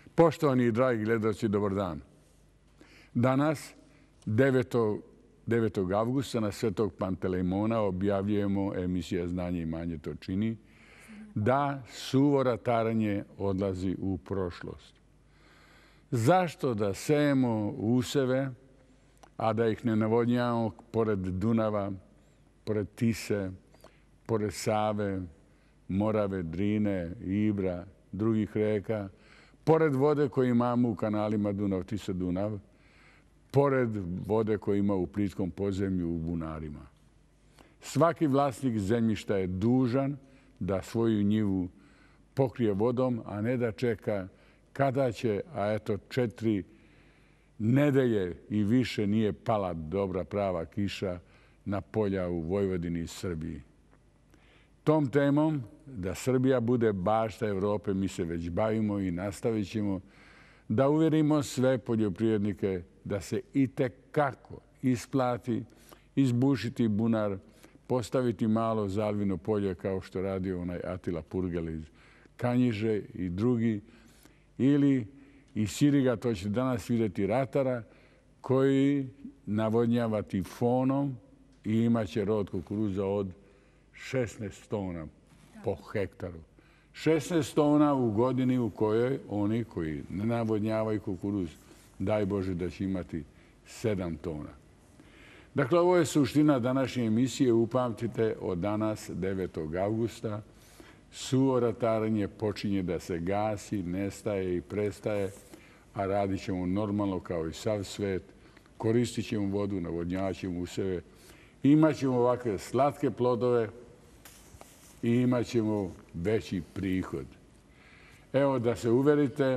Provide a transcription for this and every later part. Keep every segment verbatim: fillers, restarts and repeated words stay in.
Poštovani i dragi gledalci, dobar dan. Danas, devetog avgusta, na Svetog Pantelejmona objavljujemo emisija Znanje i manje to čini, da suvo rataranje odlazi u prošlost. Zašto da sejemo useve, a da ih ne navodnjavamo pored Dunava, pored Tise, pored Save, Morave, Drine, Ibra, drugih reka, pored vode koju imamo u kanalima Dunav, Tisa, Dunav, pored vode koju ima u plitkom podzemlju u bunarima. Svaki vlasnik zemljišta je dužan da svoju njivu pokrije vodom, a ne da čeka kada će, a eto četiri nedelje i više nije pala dobra prava kiša na polja u Vojvodini i Srbiji. Tom temom da Srbija bude bašta Evrope mi se već bavimo i nastavit ćemo da uvjerimo sve poljoprivrednike da se itekako isplati izbušiti bunar, postaviti malo zalivno polje kao što radi onaj Atila Purgel iz Kanjiže i drugi, ili iz Siriga, to će danas vidjeti ratara, koji navodnjava tifonom i imaće rod kukuruza od šesnaest tona po hektaru. šesnaest tona u godini u kojoj oni koji ne navodnjavaju kukuruz, daj Bože da će imati sedam tona. Dakle, ovo je suština današnje emisije. Upamtite, od danas, devetog avgusta, suvo rataranje počinje da se gasi, nestaje i prestaje, a radit ćemo normalno kao i sav svet. Koristit ćemo vodu, navodnjavat ćemo useve, imat ćemo ovakve slatke plodove i imat ćemo veći prihod. Evo, da se uverite,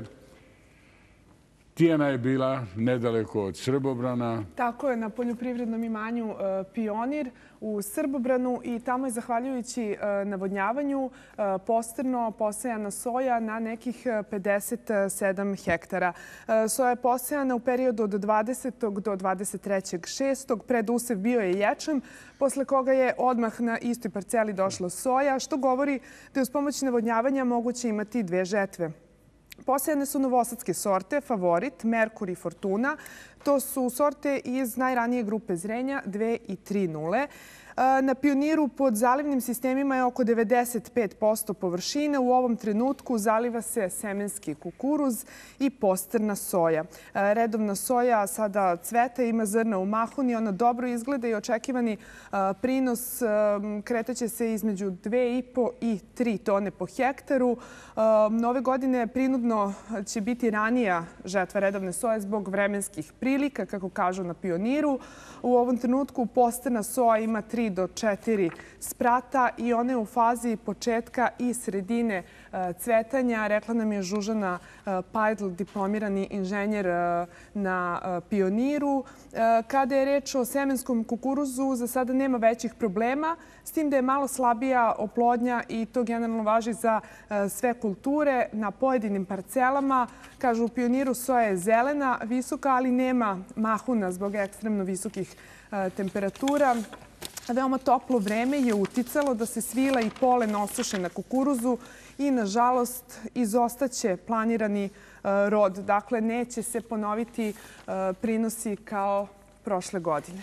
Tijana je bila nedaleko od Srbobrana. Tako je, na poljoprivrednom imanju Pionir u Srbobranu, i tamo je, zahvaljujući navodnjavanju, postrno posejana soja na nekih pedeset sedam hektara. Soja je posejana u periodu od dvadesetog do dvadeset trećeg šestog Predusev bio je ječam, posle koga je odmah na istoj parceli došla soja, što govori da je uz pomoć navodnjavanja moguće imati dve žetve. Posejane su novosadske sorte, Favorit, Merkur i Fortuna. To su sorte iz najranije grupe zrenja dve i tri nule. Na Pioniru pod zalivnim sistemima je oko devedeset pet posto površine. U ovom trenutku zaliva se semenski kukuruz i postrna soja. Redovna soja sada cveta, ima zrna u mahuni, ona dobro izgleda i očekivani prinos kretaće se između dve i po i tri tone po hektaru. Nove godine prinudno će biti ranija žetva redovne soje zbog vremenskih prilika, kako kažu na Pioniru. U ovom trenutku postrna soja ima tri do četiri sprata i ona je u fazi početka i sredine cvetanja. Rekla nam je Žužana Pajdl, diplomirani inženjer na Pioniru. Kada je reč o semenskom kukuruzu, za sada nema većih problema, s tim da je malo slabija oplodnja i to generalno važi za sve kulture. Na pojedinim parcelama, kažu u Pioniru, soja je zelena, visoka, ali nema mahuna zbog ekstremno visokih temperatura. Veoma toplo vreme je uticalo da se svila i polen osuše na kukuruzu i, nažalost, izostaće planirani rod. Dakle, neće se ponoviti prinosi kao prošle godine.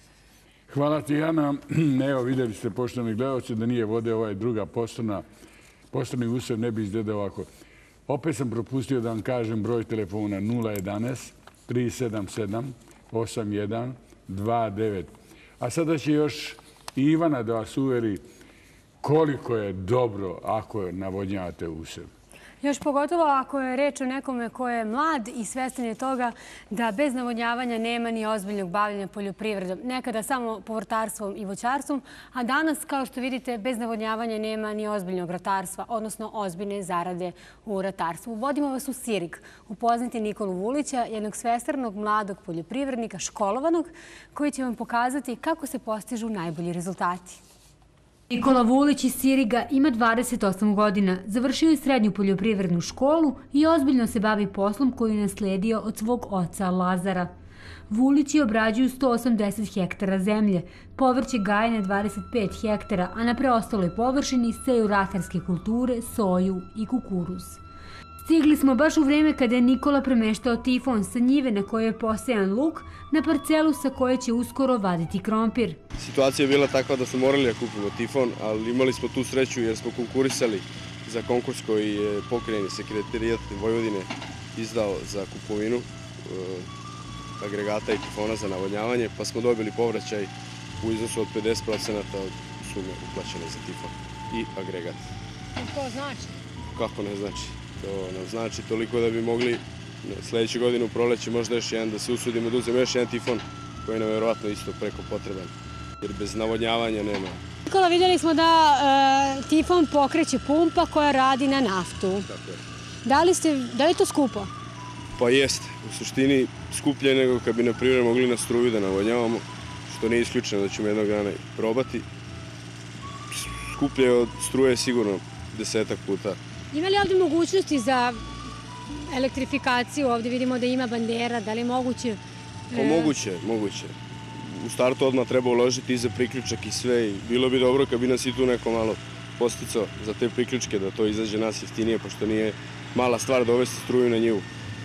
Hvala ti, Ana. Evo, vidjeli ste, poštovani gledalci, da nije vode ovaj druga postrna. Postrni usev ne bi izgledao ovako. Opet sam propustio da vam kažem broj telefona nula jedanaest tri sedam sedam osam jedan dva devet. A sada će još i Ivana da vas uveri koliko je dobro ako navodnjavate usev. Još pogotovo ako je reč o nekome ko je mlad i svestan je toga da bez navodnjavanja nema ni ozbiljnog bavljenja poljoprivredom. Nekada samo povrtarstvom i voćarstvom, a danas, kao što vidite, bez navodnjavanja nema ni ozbiljnog ratarstva, odnosno ozbiljne zarade u ratarstvu. Vodimo vas u Sirig, upoznati Nikolu Vulića, jednog svestranog mladog poljoprivrednika, školovanog, koji će vam pokazati kako se postižu najbolji rezultati. Nikola Vulić iz Siriga ima dvadeset osam godina, završio je srednju poljoprivrednu školu i ozbiljno se bavi poslom koju je nasledio od svog oca Lazara. Vulići obrađuju sto osamdeset hektara zemlje, povrće gaje na dvadeset pet hektara, a na preostaloj površini seju ratarske kulture, soju i kukuruz. Stigli smo baš u vreme kada je Nikola premeštao tifon sa njive na kojoj je posejan luk na parcelu sa koje će uskoro vaditi krompir. Situacija je bila takva da smo morali da kupimo tifon, ali imali smo tu sreću jer smo konkurisali za konkurs koji je pokrajni sekretarijat Vojvodine izdao za kupovinu agregata i tifona za navodnjavanje, pa smo dobili povraćaj u iznosu od pedeset procenata od sume uplaćene za tifon i agregat. To znači? Kako ne znači? To nam znači toliko da bi mogli sledeće godine u proleće možda još jedan da se usudimo da uzemo još jedan tifon koji nam je verovatno isto preko potreban, jer bez navodnjavanja nema. Nikola, vidjeli smo da e, tifon pokreće pumpa koja radi na naftu. Tako je. Da li, ste, da li je to skupo? Pa jeste. U suštini skuplje nego kad bi, na primjer, mogli na struju da navodnjavamo, što nije isključeno da ćemo jednog dana probati. Skuplje od struje sigurno desetak puta. Ima li ovdje mogućnosti za elektrifikaciju? Ovdje vidimo da ima bandera, da li je moguće? Pa moguće, moguće. U startu odmah treba uložiti i za priključak i sve. I bilo bi dobro kad bi nas i tu neko malo posticao za te priključke, da to izađe nas jeftinije, pošto nije mala stvar dovesti struju na njivu.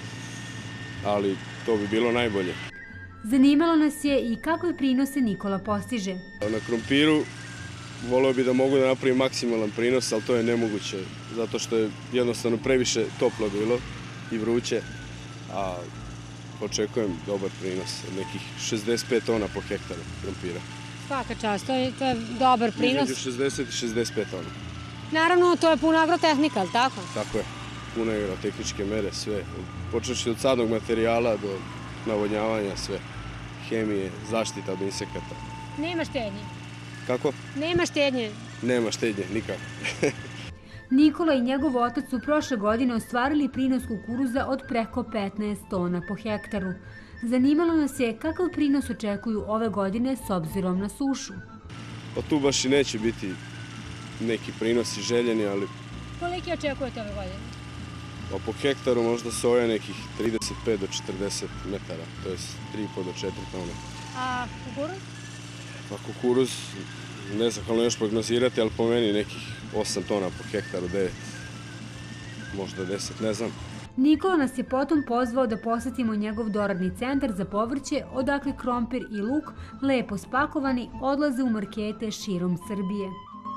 Ali to bi bilo najbolje. Zanimalo nas je i kakve prinose Nikola postiže. Na krompiru voleo bi da mogu da napravim maksimalan prinos, ali to je nemoguće, zato što je jednostavno previše toplo bilo i vruće, a očekujem dobar prinos, nekih šezdeset pet tona po hektaru krompira. Svaka čast, to je, to je dobar prinos. Između šezdeset i šezdeset pet tona. Naravno, to je puna agrotehnika, ali tako? Tako je, puna agrotehničke mere, sve. Počeši od sadnog materijala do navodnjavanja, sve. Hemije, zaštita od insekata. Nema štednje. Kako? Nema štednje. Nema štednje, nikako. Nikola i njegov otac su prošle godine ostvarili prinos kukuruza od preko petnaest tona po hektaru. Zanimalo nas je kakav prinos očekuju ove godine s obzirom na sušu. Pa tu baš i neće biti neki prinosi željeni, ali... Koliki očekujete ove godine? Pa po hektaru možda soja nekih trideset pet do četrdeset metara, to je tri i po do četiri tona. A kukuruz? Pa kukuruz, nezahvalno još prognozirati, ali po meni nekih osam tona po hektaru, devet, možda deset, ne znam. Nikola nas je potom pozvao da posetimo njegov doradni centar za povrće, odakle krompir i luk, lepo spakovani, odlaze u markete širom Srbije.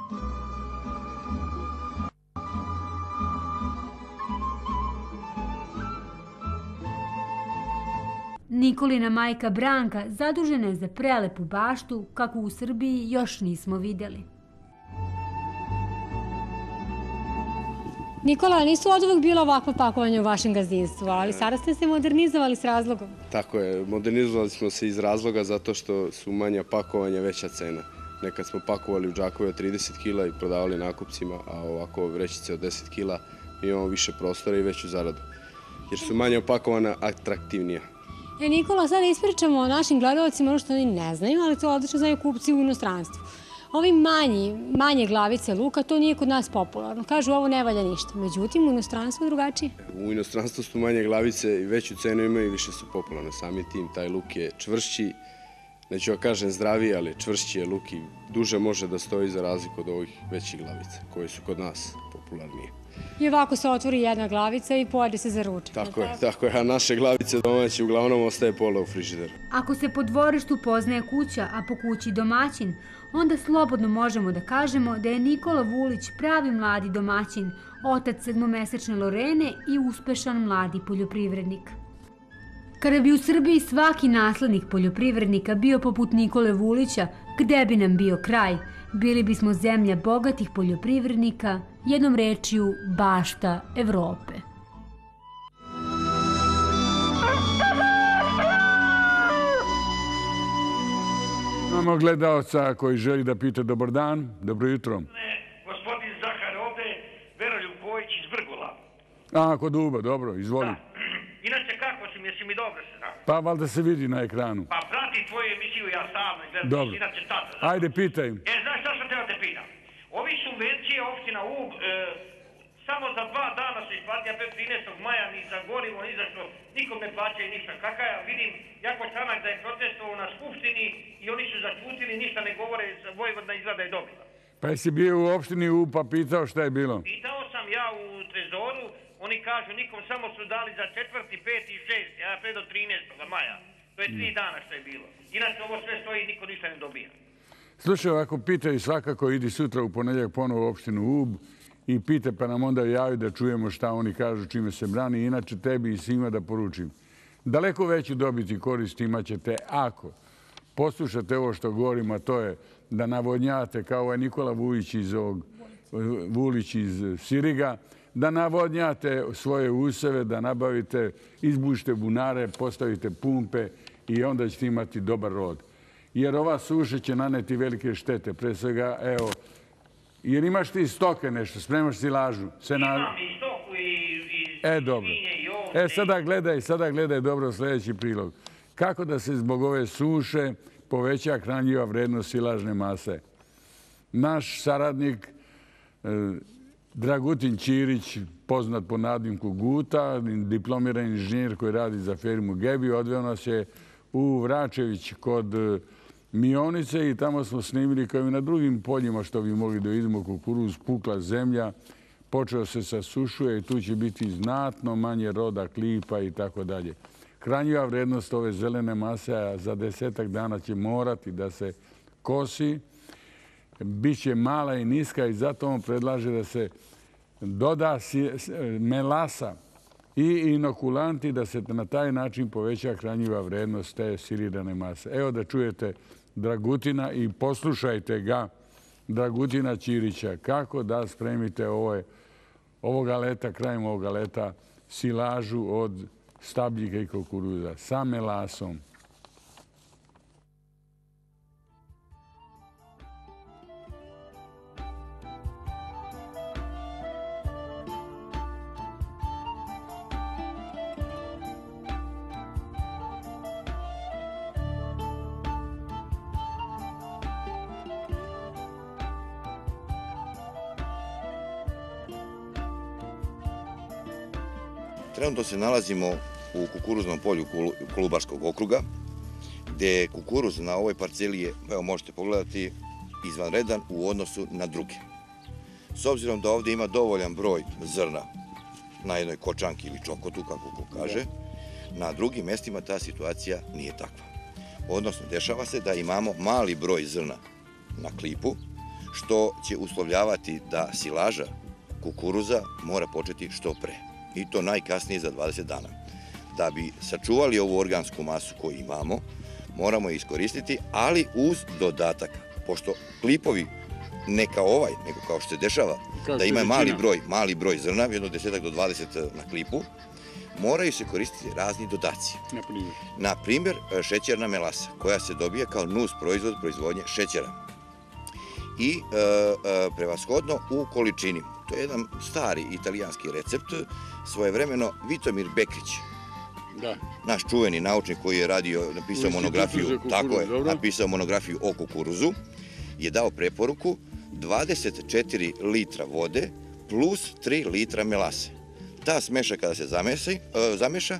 Nikolina majka Branka zadužena je za prelepu baštu, kako u Srbiji još nismo vidjeli. Nikola, nisu od uvek bilo ovakvo pakovanje u vašem gazdinstvu, ali sada ste se modernizovali s razlogom. Tako je, modernizovali smo se iz razloga zato što su manja pakovanja, veća cena. Nekad smo pakovali u džakove od trideset kila i prodavali nakupcima, a ovako vrećice od deset kila mi imamo više prostora i veću zaradu. Jer su manje opakovana atraktivnija. E, Nikola, sada ispričamo o našim gledalcima ono što oni ne znaju, ali to odlično znaju kupci u inostranstvu. Ovi manji, manje glavice luka, to nije kod nas popularno. Kažu, ovo ne valja ništa. Međutim, u inostranstvu je drugačije. U inostranstvu su manje glavice i veću cenu imaju i više su popularne. Sami tim, taj luk je čvršći, neću ja kažem zdraviji, ali čvršći je luk i duže može da stoji za razliku od ovih većih glavica, koje su kod nas popularnije. I ovako se otvori jedna glavica i pojede se za ručak. Tako je, tako je. A naše glavice domaće uglavnom ostaje pola u frižideru. Ako se po dvorištu poznaje kuća, a po kući domaćin, onda slobodno možemo da kažemo da je Nikola Vulić pravi mladi domaćin, otac sedmomesečne Lorene i uspešan mladi poljoprivrednik. Kada bi u Srbiji svaki naslednik poljoprivrednika bio poput Nikole Vulića, gde bi nam bio kraj? Bili bismo zemlja bogatih poljoprivrednika, jednom rečju bašta Evrope. Imamo gledalca koji želi da pita dobar dan, dobro jutro. Gospodin Zahar ovde, Veroljub Bojić iz Vrgula. A, kod Uba, dobro, izvoli. Inače, kako si mi, jesi mi dobro se da? Pa, valjda se vidi na ekranu. Pa prati tvoju emisiju, ja stalno gledam. Dobro. Inače, tata. Ajde, pitaj. E, znaš šta sam teo te pitam? Ovi subvencije opština Ub, e, samo za dva dana se isplati, a pe trinaestog maja ni za gorivo, ni za što, nikom ne plaćaju ništa. Kaka ja vidim, jako Čanak da je protestovao na Skupštini i oni su začutili, ništa ne govore, Vojvodina izgleda je dobila. Pa jesi bio u opštini Ub pa pitao šta je bilo? Pitao sam ja u Trezoru, Oni kažu nikom, samo su dali za četvrti, peti i šesti, a sve do trinaestog maja. To je tri dana što je bilo. Inače ovo sve stoji i niko ništa ne dobija. Slušaj, ako pitaju svakako, idi sutra u ponedjeljak ponovo u opštinu Ub i pite pa nam onda javi da čujemo šta oni kažu, čime se brani. Inače tebi i svima da poručim. Daleko veću dobiti korist imat ćete ako poslušate ovo što govorim, a to je da navodnjate kao ovaj Nikola Vujić iz ovog, Vulić iz Siriga, da navodnjate svoje useve, da nabavite, izbušite bunare, postavite pumpe i onda ćete imati dobar rod. Jer ova suša će naneti velike štete. Pre svega, evo, jer imaš ti stoke nešto, spremaš silažu. Imam i stoku i E, dobro. E, sada gledaj, sada gledaj dobro sljedeći prilog. Kako da se zbog ove suše poveća hranjiva vrednost silažne mase? Naš saradnik Dragutin Ćirić, poznat po nadimku Guta, diplomirani inženjer koji radi za firmu Gebi, odveo nas je u Vračević kod Mionice i tamo smo snimili kao i na drugim poljima što bi mogli da vidimo kukuruz, pukla zemlja, počeo se sasušuje i tu će biti znatno manje roda, klipa i tako dalje. Hranjiva vrednost ove zelene mase za desetak dana će morati da se kosi, biće mala i niska i zato on predlaže da se doda melasa i inokulanti da se na taj način poveća hranjiva vrednost te silirane mase. Evo da čujete Dragutina i poslušajte ga, Dragutina Ćirića, kako da spremite ovoga leta, krajem ovoga leta, silažu od stabljika i kukuruza sa melasom. Trenutno se nalazimo u kukuruznom polju Kolubarskog okruga, gde kukuruz na ovoj parceli je, evo možete pogledati, izvanredan u odnosu na druge. S obzirom da ovdje ima dovoljan broj zrna na jednoj kočanki ili čokotu, kako ko kaže, na drugim mestima ta situacija nije takva. Odnosno, dešava se da imamo mali broj zrna na klipu, što će uslovljavati da silaža kukuruza mora početi što pre. I to najkasnije za dvadeset dana. Da bi sačuvali ovu organsku masu koju imamo, moramo je iskoristiti, ali uz dodatak. Pošto klipovi ne kao ovaj, nego kao što se dešava, da ima mali broj, mali broj zrna, jedno desetak do dvadeset na klipu, moraju se koristiti razni dodaci. Na primjer, šećerna melasa, koja se dobije kao nus proizvod proizvodnje šećera. I prevashodno u količini. To je jedan stari italijanski recept, svojevremeno Vitomir Bekrić, naš čuveni naučnik koji je radio, napisao monografiju, tako je, napisao monografiju o kukuruzu, je dao preporuku dvadeset četiri litra vode plus tri litra melase. Ta smeša kada se zameša,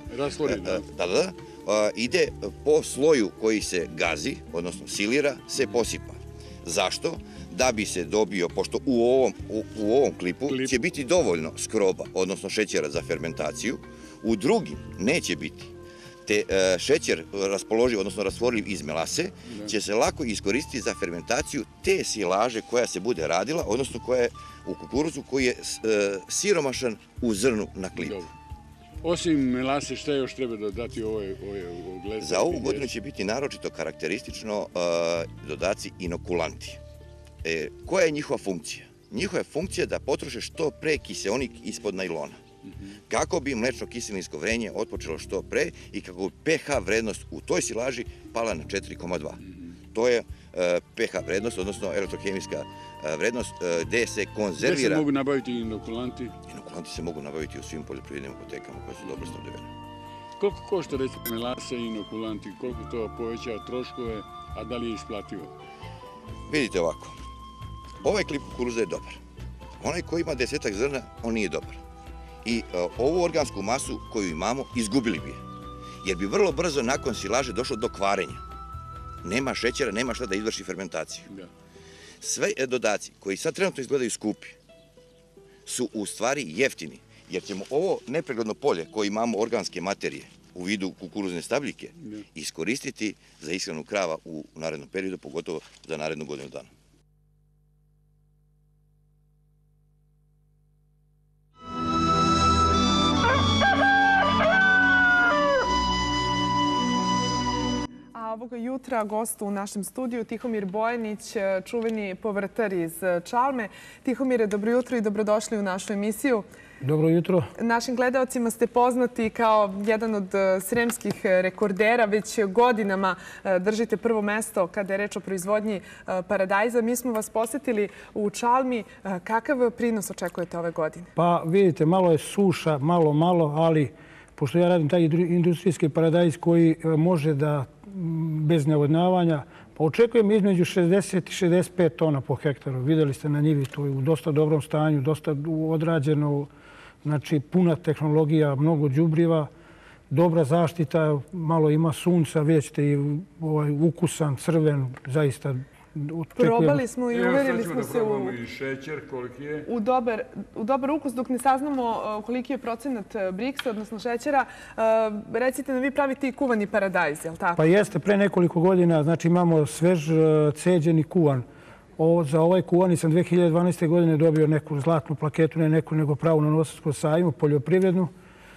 ide po sloju koji se gazi, odnosno silira, se posipa. Zašto? Da bi se dobio, pošto u ovom klipu će biti dovoljno skroba, odnosno šećera za fermentaciju, u drugim neće biti. Te šećer raspoloživ, odnosno rastvorljiv iz melase, će se lako iskoristiti za fermentaciju te silaže koja se bude radila, odnosno koja je u kukuruzu koji je siromašan u zrnu na klipu. Osim melase, šta još treba dodati u ovoj gledi? Za ovu godinu će biti naročito karakteristično dodaci inokulanti. Koja je njihova funkcija? Njihova je funkcija da potroše što pre kiseonik ispod najlona. Kako bi mlečno-kiselinsko vrenje otpočelo što pre i kako bi pH vrednost u toj silaži pala na četiri zarez dva. To je pH vrednost, odnosno elektrohemijska vrednost, gde se konzervira... Gde se mogu nabaviti inokulanti? Inokulanti se mogu nabaviti u svim poljoprivrednim apotekama koje su dobro snabdevene. Koliko košta, recimo, melasa i inokulanti? Koliko to povećava troškove, a da li je isplativo? Vidite ovako. Ovaj klip kukuruza je dobar. Onaj koji ima desetak zrna, on nije dobar. I ovu organsku masu koju imamo, izgubili bi je. Jer bi vrlo brzo nakon silaže došlo do kvarenja. Nema šećera, nema šta da izvrši fermentaciju. Sve dodaci koji sad trenutno izgledaju skupi su u stvari jeftini. jer ćemo ovo nepregledno polje koje imamo organske materije u vidu kukuruzne stabljike iskoristiti za ishranu krava u narednom periodu, pogotovo za narednu godinu dana. Ovoga jutra gost u našem studiju Tihomir Bojanić, čuveni povrtar iz Čalme. Tihomire, dobro jutro i dobrodošli u našu emisiju. Dobro jutro. Našim gledaocima ste poznati kao jedan od sremskih rekordera. Već godinama držite prvo mesto kada je reč o proizvodnji paradajza. Mi smo vas posetili u Čalmi. Kakav prinos očekujete ove godine? Pa vidite, malo je suša, malo, malo, ali pošto ja radim taj industrijski paradajz koji može da bez navodnjavanja, pa očekujem između šezdeset i šezdeset pet tona po hektaru. Videli ste na njivi, to je u dosta dobrom stanju, dosta odrađeno, znači puna tehnologija, mnogo đubriva, dobra zaštita, malo ima sunca, vidjet ćete i ukusan, crven, zaista probali smo i uverili smo se u... i šećer, koliki je? U dobar ukus, dok ne saznamo koliki je procenat briksa, odnosno šećera. Recite nam, vi pravite i kuvani paradajz, je li tako? Pa jeste, pre nekoliko godina, znači imamo svež ceđeni kuvan. Za ovaj kuvani sam dve hiljade dvanaeste. godine dobio neku zlatnu plaketu, ne neku, nego pravu na Novosadskom sajmu, poljoprivrednu.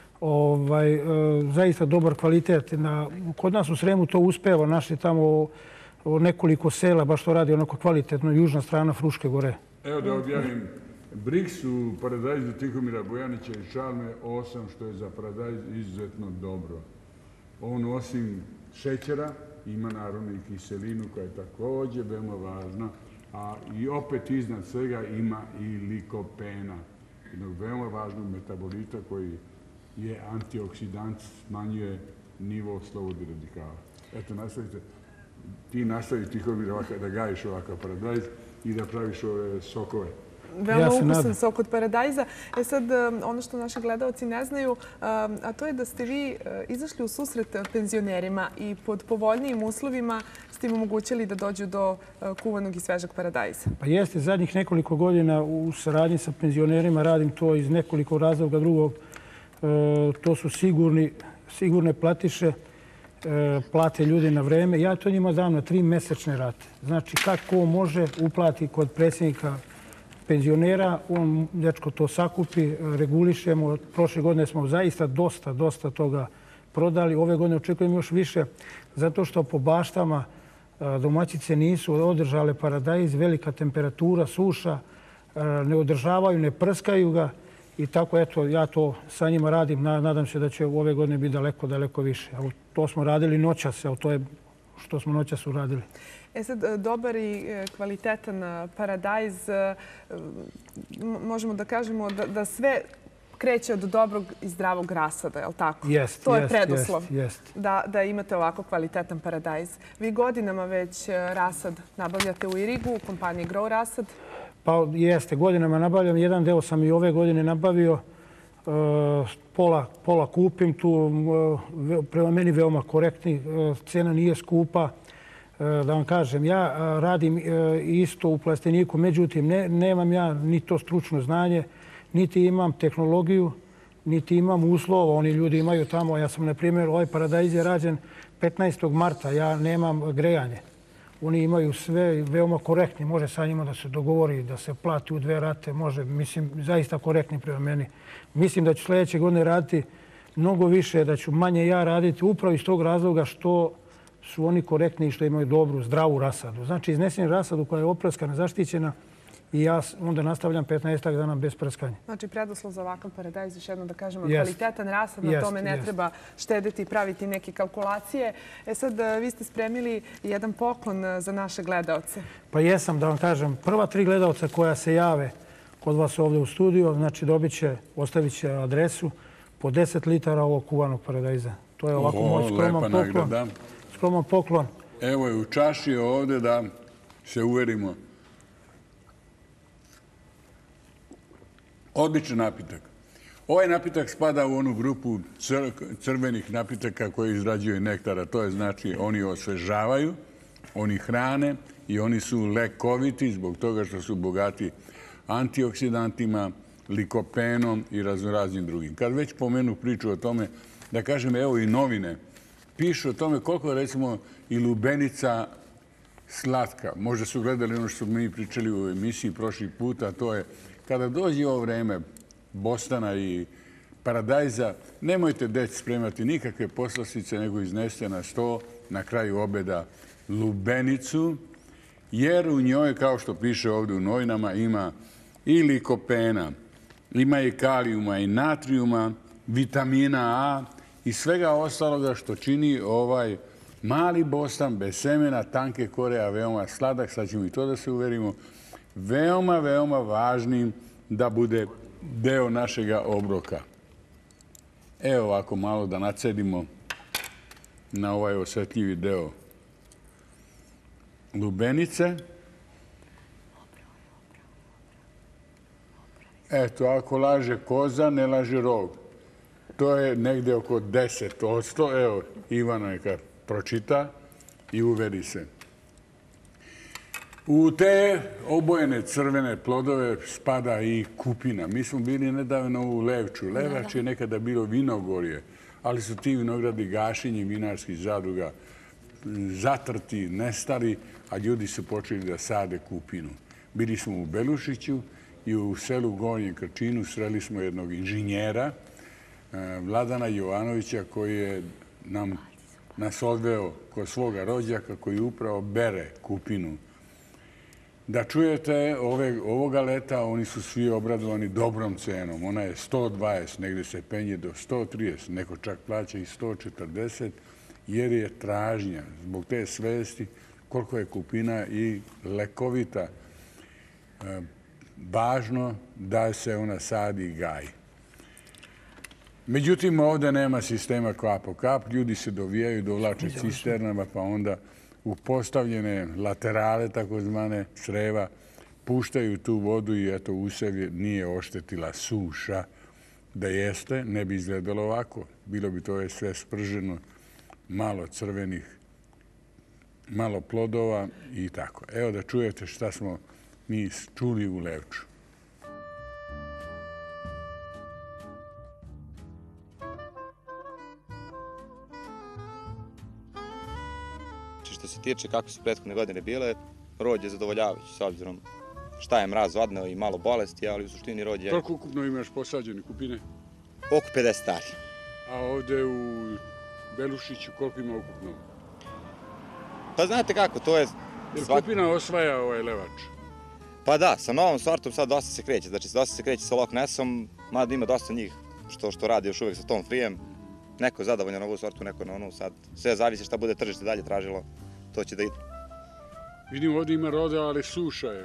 Zaista dobar kvalitet. Kod nas u Sremu to uspeva, našli tamo nekoliko sela, baš to radi onako kvalitetno, južna strana Fruške gore. Evo da objavim, briks u paradajzu Tihomira Bojanića iz Čalme osam, što je za paradajz izuzetno dobro. On osim šećera ima naravno i kiselinu koja je također veoma važna, a i opet iznad svega ima i likopena, jednog veoma važnog metabolita koji je antioksidant, smanjuje nivo slobodnih radikala. Eto, nastavite. Ti nastavi, Tihomir, da gajiš ovakav paradajz i da praviš ove sokove. Veoma ukusan sok od paradajza. E sad, ono što naši gledalci ne znaju, a to je da ste vi izašli u susret penzionerima i pod povoljnijim uslovima ste im omogućili da dođu do kuvanog i svežeg paradajza. Pa jeste, zadnjih nekoliko godina u saradnji sa penzionerima radim to iz nekoliko razloga. Drugog, to su sigurne platiše, plate ljudi na vreme. Ja to njima dam na tri mesečne rate. Znači, kako može uplati kod predsjednika penzionera, on dečko to sakupi, regulišemo. Prošle godine smo zaista dosta, dosta toga prodali. Ove godine očekujem još više, zato što po baštama domaćice nisu održale paradajz, velika temperatura, suša, ne održavaju, ne prskaju ga. I tako, eto, ja to sa njima radim. Nadam se da će ove godine biti daleko, daleko više. To smo radili noćas, to je što smo noćas uradili. E sad, dobar i kvalitetan paradajz, možemo da kažemo da sve kreće od dobrog i zdravog rasada, je li tako? Jest, to je preduslov jest. Da imate ovako kvalitetan paradajz. Vi godinama već rasad nabavljate u Irigu, u kompaniji Grow Rasad. Pa jeste, godinama nabavljam. Jedan deo sam i ove godine nabavio. Pola kupim tu. Prema meni veoma korektni. Cena nije skupa. Da vam kažem, ja radim isto u plasteniku. Međutim, nemam ja ni to stručno znanje, niti imam tehnologiju, niti imam uslova. Oni ljudi imaju tamo. Ja sam, na primjer, ovaj paradajz je rađen petnaestog marta. Ja nemam grejanje. Oni imaju sve veoma korektni. Može sa njima da se dogovori, da se plati u dve rate. Može, mislim, zaista korektni prema meni. Mislim da ću sljedeće godine raditi mnogo više, da ću manje ja raditi upravo iz tog razloga što su oni korektni i što imaju dobru, zdravu rasadu. Znači, iznesem rasadu koja je opraskana, zaštićena i ja onda nastavljam petnaestak dana bez prskanja. Znači, preduslov za ovakav paradajz, još jednom da kažemo, kvalitetan rasad, na tome ne treba štediti i praviti neke kalkulacije. E sad, vi ste spremili jedan poklon za naše gledaoce. Pa jesam, da vam kažem, prva tri gledaoca koja se jave kod vas ovdje u studiju, znači dobit će, ostavit će adresu po deset litara ovog kuvanog paradajza. To je ovako moj skroman poklon. Skroman poklon. Evo je u čaši ovdje da se uverimo. Odličan napitak. Ovaj napitak spada u onu grupu crvenih napitaka koje izrađuju nektara. To je znači oni osvežavaju, oni hrane i oni su lekoviti zbog toga što su bogati antioksidantima, likopenom i raznoraznim drugim. Kad već pomenu priču o tome, da kažem, evo i novine, pišu o tome koliko je, recimo, i lubenica slatka. Možda su gledali ono što smo mi pričali u emisiji prošlih puta, a to je kada dođe ovo vreme bostana i paradajza, nemojte deci spremati nikakve poslastice, nego izneste na sto na kraju obeda lubenicu, jer u njoj, kao što piše ovdje u novinama, ima i likopena, ima i kalijuma i natrijuma, vitamina A i svega ostaloga što čini ovaj mali bostan bez semena, tanke kore, a veoma sladak, sad ćemo i to da se uverimo, veoma, veoma važnim da bude deo našega obroka. Evo ovako malo da nacedimo na ovaj osjetljivi deo lubenice. Eto, ako laže koza, ne laže rog. To je negde oko deset posto. Evo, Ivano neka pročita i uveri se. U te obojene crvene plodove spada i kupina. Mi smo bili nedavno u Levču. Levač je nekada bilo vinogorje, ali su ti vinogradi gašenjem vinarskih zadruga zatrti, nestali, a ljudi su počeli da sade kupinu. Bili smo u Belušiću i u selu Gornjem Krčinu sreli smo jednog inženjera, Vladana Jovanovića, koji je nam nas odveo kod svoga rođaka koji upravo bere kupinu. Da čujete, ovoga leta oni su svi obradovani dobrom cenom. Ona je sto dvadeset, negde se penje do sto trideset, neko čak plaća i sto četrdeset, jer je tražnja zbog te svesti koliko je kupina i lekovita. Važno da se ona sadi i gaji. Međutim, ovdje nema sistema kap po kap. Ljudi se dovijaju, dovlače cisternama, pa onda u postavljene laterale, takozvane creva, puštaju tu vodu i eto usev nije oštetila suša. Da jeste, ne bi izgledalo ovako. Bilo bi to sve sprženo, malo crvenih, malo plodova i tako. Evo da čujete šta smo mi čuli u Levču. Što se tiče kako su prethodne godine bile, rod je zadovoljavajući s obzirom šta je mraz odneo i malo bolesti, ali u suštini rod je... Koliko ukupno imaš posađene kupine? Oko pedeset stari. A ovdje u Belušiću koliko ima ukupno? Pa znate kako, to je... Jer kupina osvaja ovaj levač? Pa da, sa novom sortom sad dosta se kreće. Znači, dosta se kreće sa Loch Nessom, mada ima dosta njih što, što radi još uvijek sa tom frijem. Neko je zadovoljan na ovu sortu, neko na onu. Sad sve zavisi šta bude tržište dalje tražilo, to će da ide. Vidim, ovdje ima roda, ali suša je.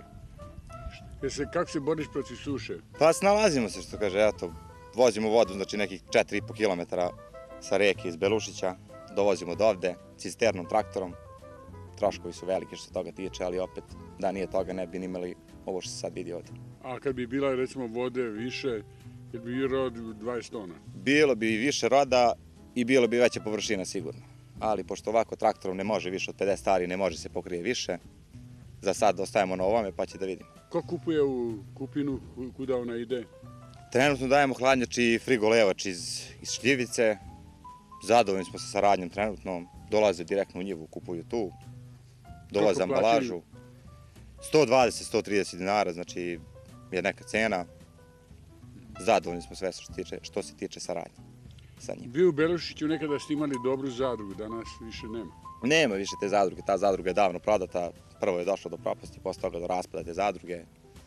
Se, kako se boriš protiv suše? Pa snalazimo se, što kaže, eto, vozimo vodu, znači nekih četiri i po kilometara sa reke iz Belušića, dovozimo do ovde, cisternom, traktorom. Troškovi su veliki što se toga tiče, ali opet, da nije toga, ne bi imali ovo što se sad vidi ovdje. A kad bi bila, recimo, vode više, jer bi i rod dvadeset tona? Bilo bi i više roda i bilo bi veća površina sigurno. Ali pošto ovako traktorom ne može više od pedeset stari, ne može se pokrije više, za sad ostajemo na ovome pa će da vidimo. Ko kupuje u kupinu, kuda ona ide? Trenutno dajemo hladnjač i frigolevač iz, iz Šljivice. Zadovoljni smo sa saradnjom trenutno. Dolaze direktno u njivu, kupuju tu. Dolaze ambalažu. sto dvadeset do sto trideset dinara, znači je neka cena. Zadovoljni smo sve što, tiče, što se tiče saradnje sa njim. Vi u Belušiću nekada ste imali dobru zadrugu, danas više nema. Nema više te zadruge, ta zadruga je davno prodata. Prvo je došlo do propasti, posle toga do raspada te zadruge.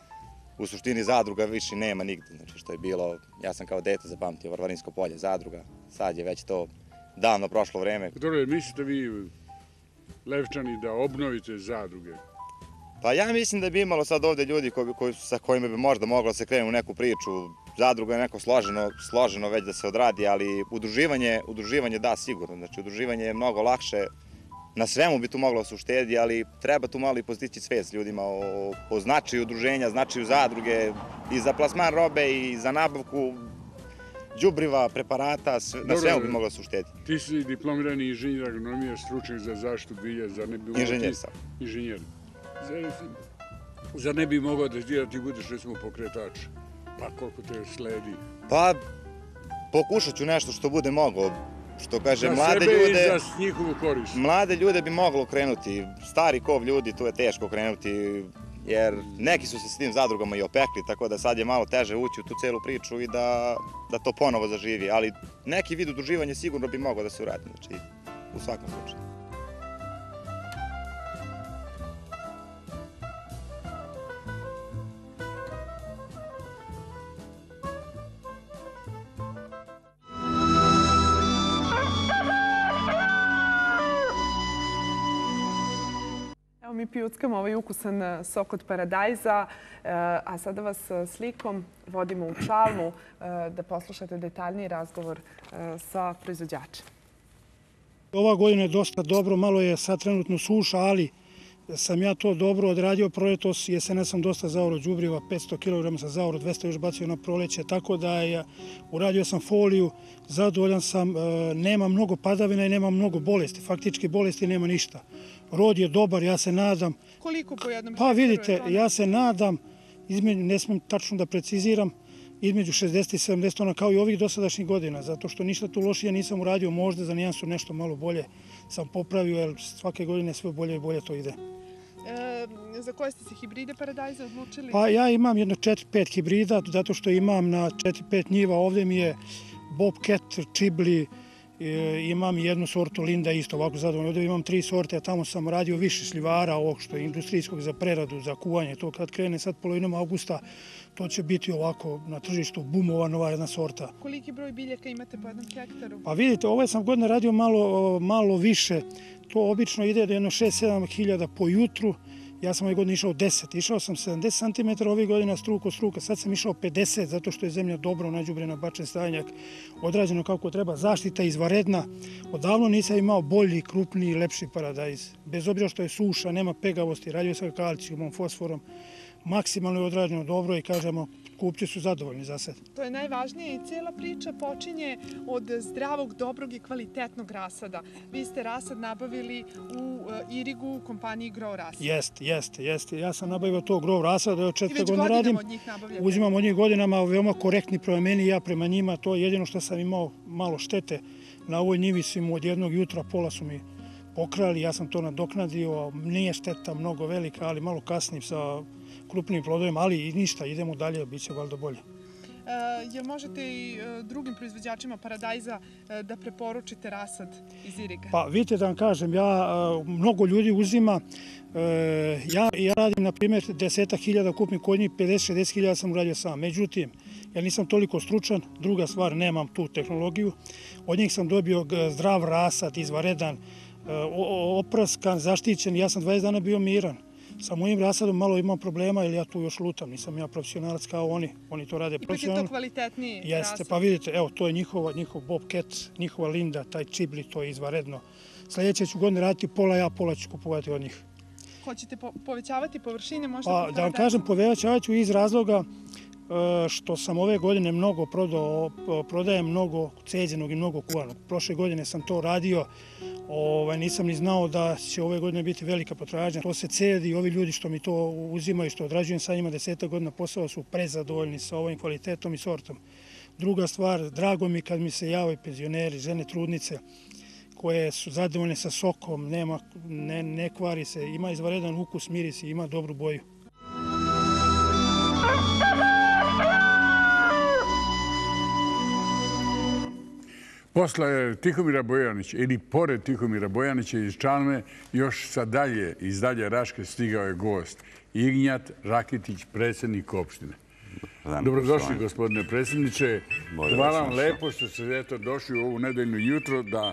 U suštini zadruga više nema nigde, znači što je bilo, ja sam kao dete zapamtio Varvarinsko polje zadruga, sad je već to davno prošlo vreme. Dobro, mislite vi, Levčani, da obnovite zadruge? Pa ja mislim da bi imalo sad ovde ljudi koji, koji, sa kojima bi možda moglo se krenuti u neku priču. Zadruga je neko složeno, složeno već da se odradi, ali udruživanje, udruživanje da sigurno, znači udruživanje je mnogo lakše. Na svemu bi tu moglo se uštedi, ali treba tu malo i postići svest ljudima o, o značaju udruženja, značaju zadruge i za plasman robe i za nabavku đubriva, preparata, sve, na svemu bi moglo se uštedi. Ti si diplomirani inženjer agronomije, stručnjak za zaštitu bilja, zar ne bi... Inženjer sam. Inženjer. Zar, zar ne bi mogao da ti, da ti budeš, recimo, pokretač? Pa koliko te sledi? Pa, pokušat ću nešto što bude moglo. Što kaže, za mlade sebe ljude... i za njihovu korist. Mlade ljude bi moglo krenuti. Stari kov ljudi, tu je teško krenuti, jer neki su se s tim zadrugama i opekli, tako da sad je malo teže ući u tu celu priču i da, da to ponovo zaživi. Ali neki vid udruživanja sigurno bi moglo da se uradi, znači, u svakom slučaju. Mi pijuckamo ovaj ukusan sok od paradajza, a sada vas slikom vodimo u Čalmu da poslušate detaljniji razgovor sa proizvođačem. Ova godina je dosta dobro, malo je sad trenutno suša, ali sam ja to dobro odradio. Proletos jesena sam dosta zaoro đubriva, petsto kilograma sam zaoro, dvesta još bacio na proleće, tako da je, uradio sam foliju, zadovoljan sam, nema mnogo padavina i nema mnogo bolesti, faktički bolesti nema ništa. Rod je dobar, ja se nadam. Koliko po jednom hektaru? Pa vidite, ja se nadam, između, ne smijem tačno da preciziram, između šezdeset i sedamdeset tona kao i ovih dosadašnjih godina, zato što ništa tu lošije nisam uradio, možda za nijansu nešto malo bolje sam popravio, jer svake godine sve bolje i bolje to ide. E, za koje ste se hibride paradajza odlučili? Pa ja imam jedno četiri pet hibrida, zato što imam na četiri pet njiva, ovdje mi je Bobcat, Chibli, imam jednu sortu Linda isto ovako zadovoljno. Ovdje imam tri sorte, a tamo sam radio više šljivara, ovog što je industrijskog za preradu, za kuvanje. To kad krene sad polovinom augusta, to će biti ovako na tržištu bumova nova jedna sorta. Koliki broj biljaka imate po jednom hektaru? Pa vidite, ovaj sam godina radio malo, malo više. To obično ide do jedno šest sedam hiljada po jutru. Ja sam ove godine išao deset. Išao sam sedamdeset centimetara ovih godina struko struka. Sad sam išao pedeset zato što je zemlja dobro nađubrena, bačen stajnjak, odrađeno kako treba. Zaštita izvaredna. Odavno nisam imao bolji, krupniji, lepši paradajz. Bez obzira što je suša, nema pegavosti, radio sam kalcijumom, fosforom. Maksimalno je odrađeno dobro i kažemo, kupci su zadovoljni za sad. To je najvažnije i cijela priča počinje od zdravog, dobrog i kvalitetnog rasada. Vi ste rasad nabavili u Irigu u kompaniji Grow Rasad. Jeste, jeste, jeste. Ja sam nabavio to Grow Rasad, da je od četvrte godine radim. I već godinama od njih nabavljate? Uzimam od njih godinama, veoma korektni prema meni i ja prema njima. To je jedino što sam imao malo štete. Na ovoj njivi su im od jednog jutra pola su mi pokrali, ja sam to nadoknadio. Nije šteta mnogo velika, ali malo kasnim sa krupnim plodovima, ali i ništa, idemo dalje, bit će valjda bolje. Jel možete i drugim proizvođačima paradajza da preporučite rasad iz Iriga? Pa vidite da vam kažem, ja, mnogo ljudi uzima, ja, ja radim na primjer desetak hiljada kupnih kod njih, pedeset šezdeset hiljada sam uradio sam. Međutim, ja nisam toliko stručan, druga stvar, nemam tu tehnologiju. Od njih sam dobio zdrav rasad, izvaredan, opraskan, zaštićen, ja sam dvadeset dana bio miran. Sa mojim rasadom malo imam problema, jer ja tu još lutam, nisam ja profesionalac kao oni, oni to rade profesionalno. Ipak je to kvalitetniji rasad. Jeste, pa vidite, evo, to je njihova, njihov Bobcat, njihova Linda, taj Chibli, to je izvaredno. Sljedeće ću godine raditi pola ja, pola ću kupovati od njih. Hoćete povećavati površine, možda? Pa, da vam kažem, povećavat ću iz razloga što sam ove godine mnogo prodao, prodajem mnogo ceđenog i mnogo kuvanog. Prošle godine sam to radio, ovaj, nisam ni znao da će ove godine biti velika potražnja. To se cedi i ovi ljudi što mi to uzimaju, što odrađujem sa njima desetak godina posao, su prezadovoljni sa ovim kvalitetom i sortom. Druga stvar, drago mi kad mi se javaju penzioneri, žene, trudnice, koje su zadovoljne sa sokom, nema, ne, ne kvari se, ima izvaredan ukus, miris i ima dobru boju. Posle Tihomira Bojanića ili pored Tihomira Bojanića iz Čalme, još sad dalje, iz dalje Raške stigao je gost. Ignjat Rakitić, predsjednik opštine. Dobrodošli, gospodine predsjedniče. Hvala vam lepo što ste eto došli u ovu nedeljnu jutro da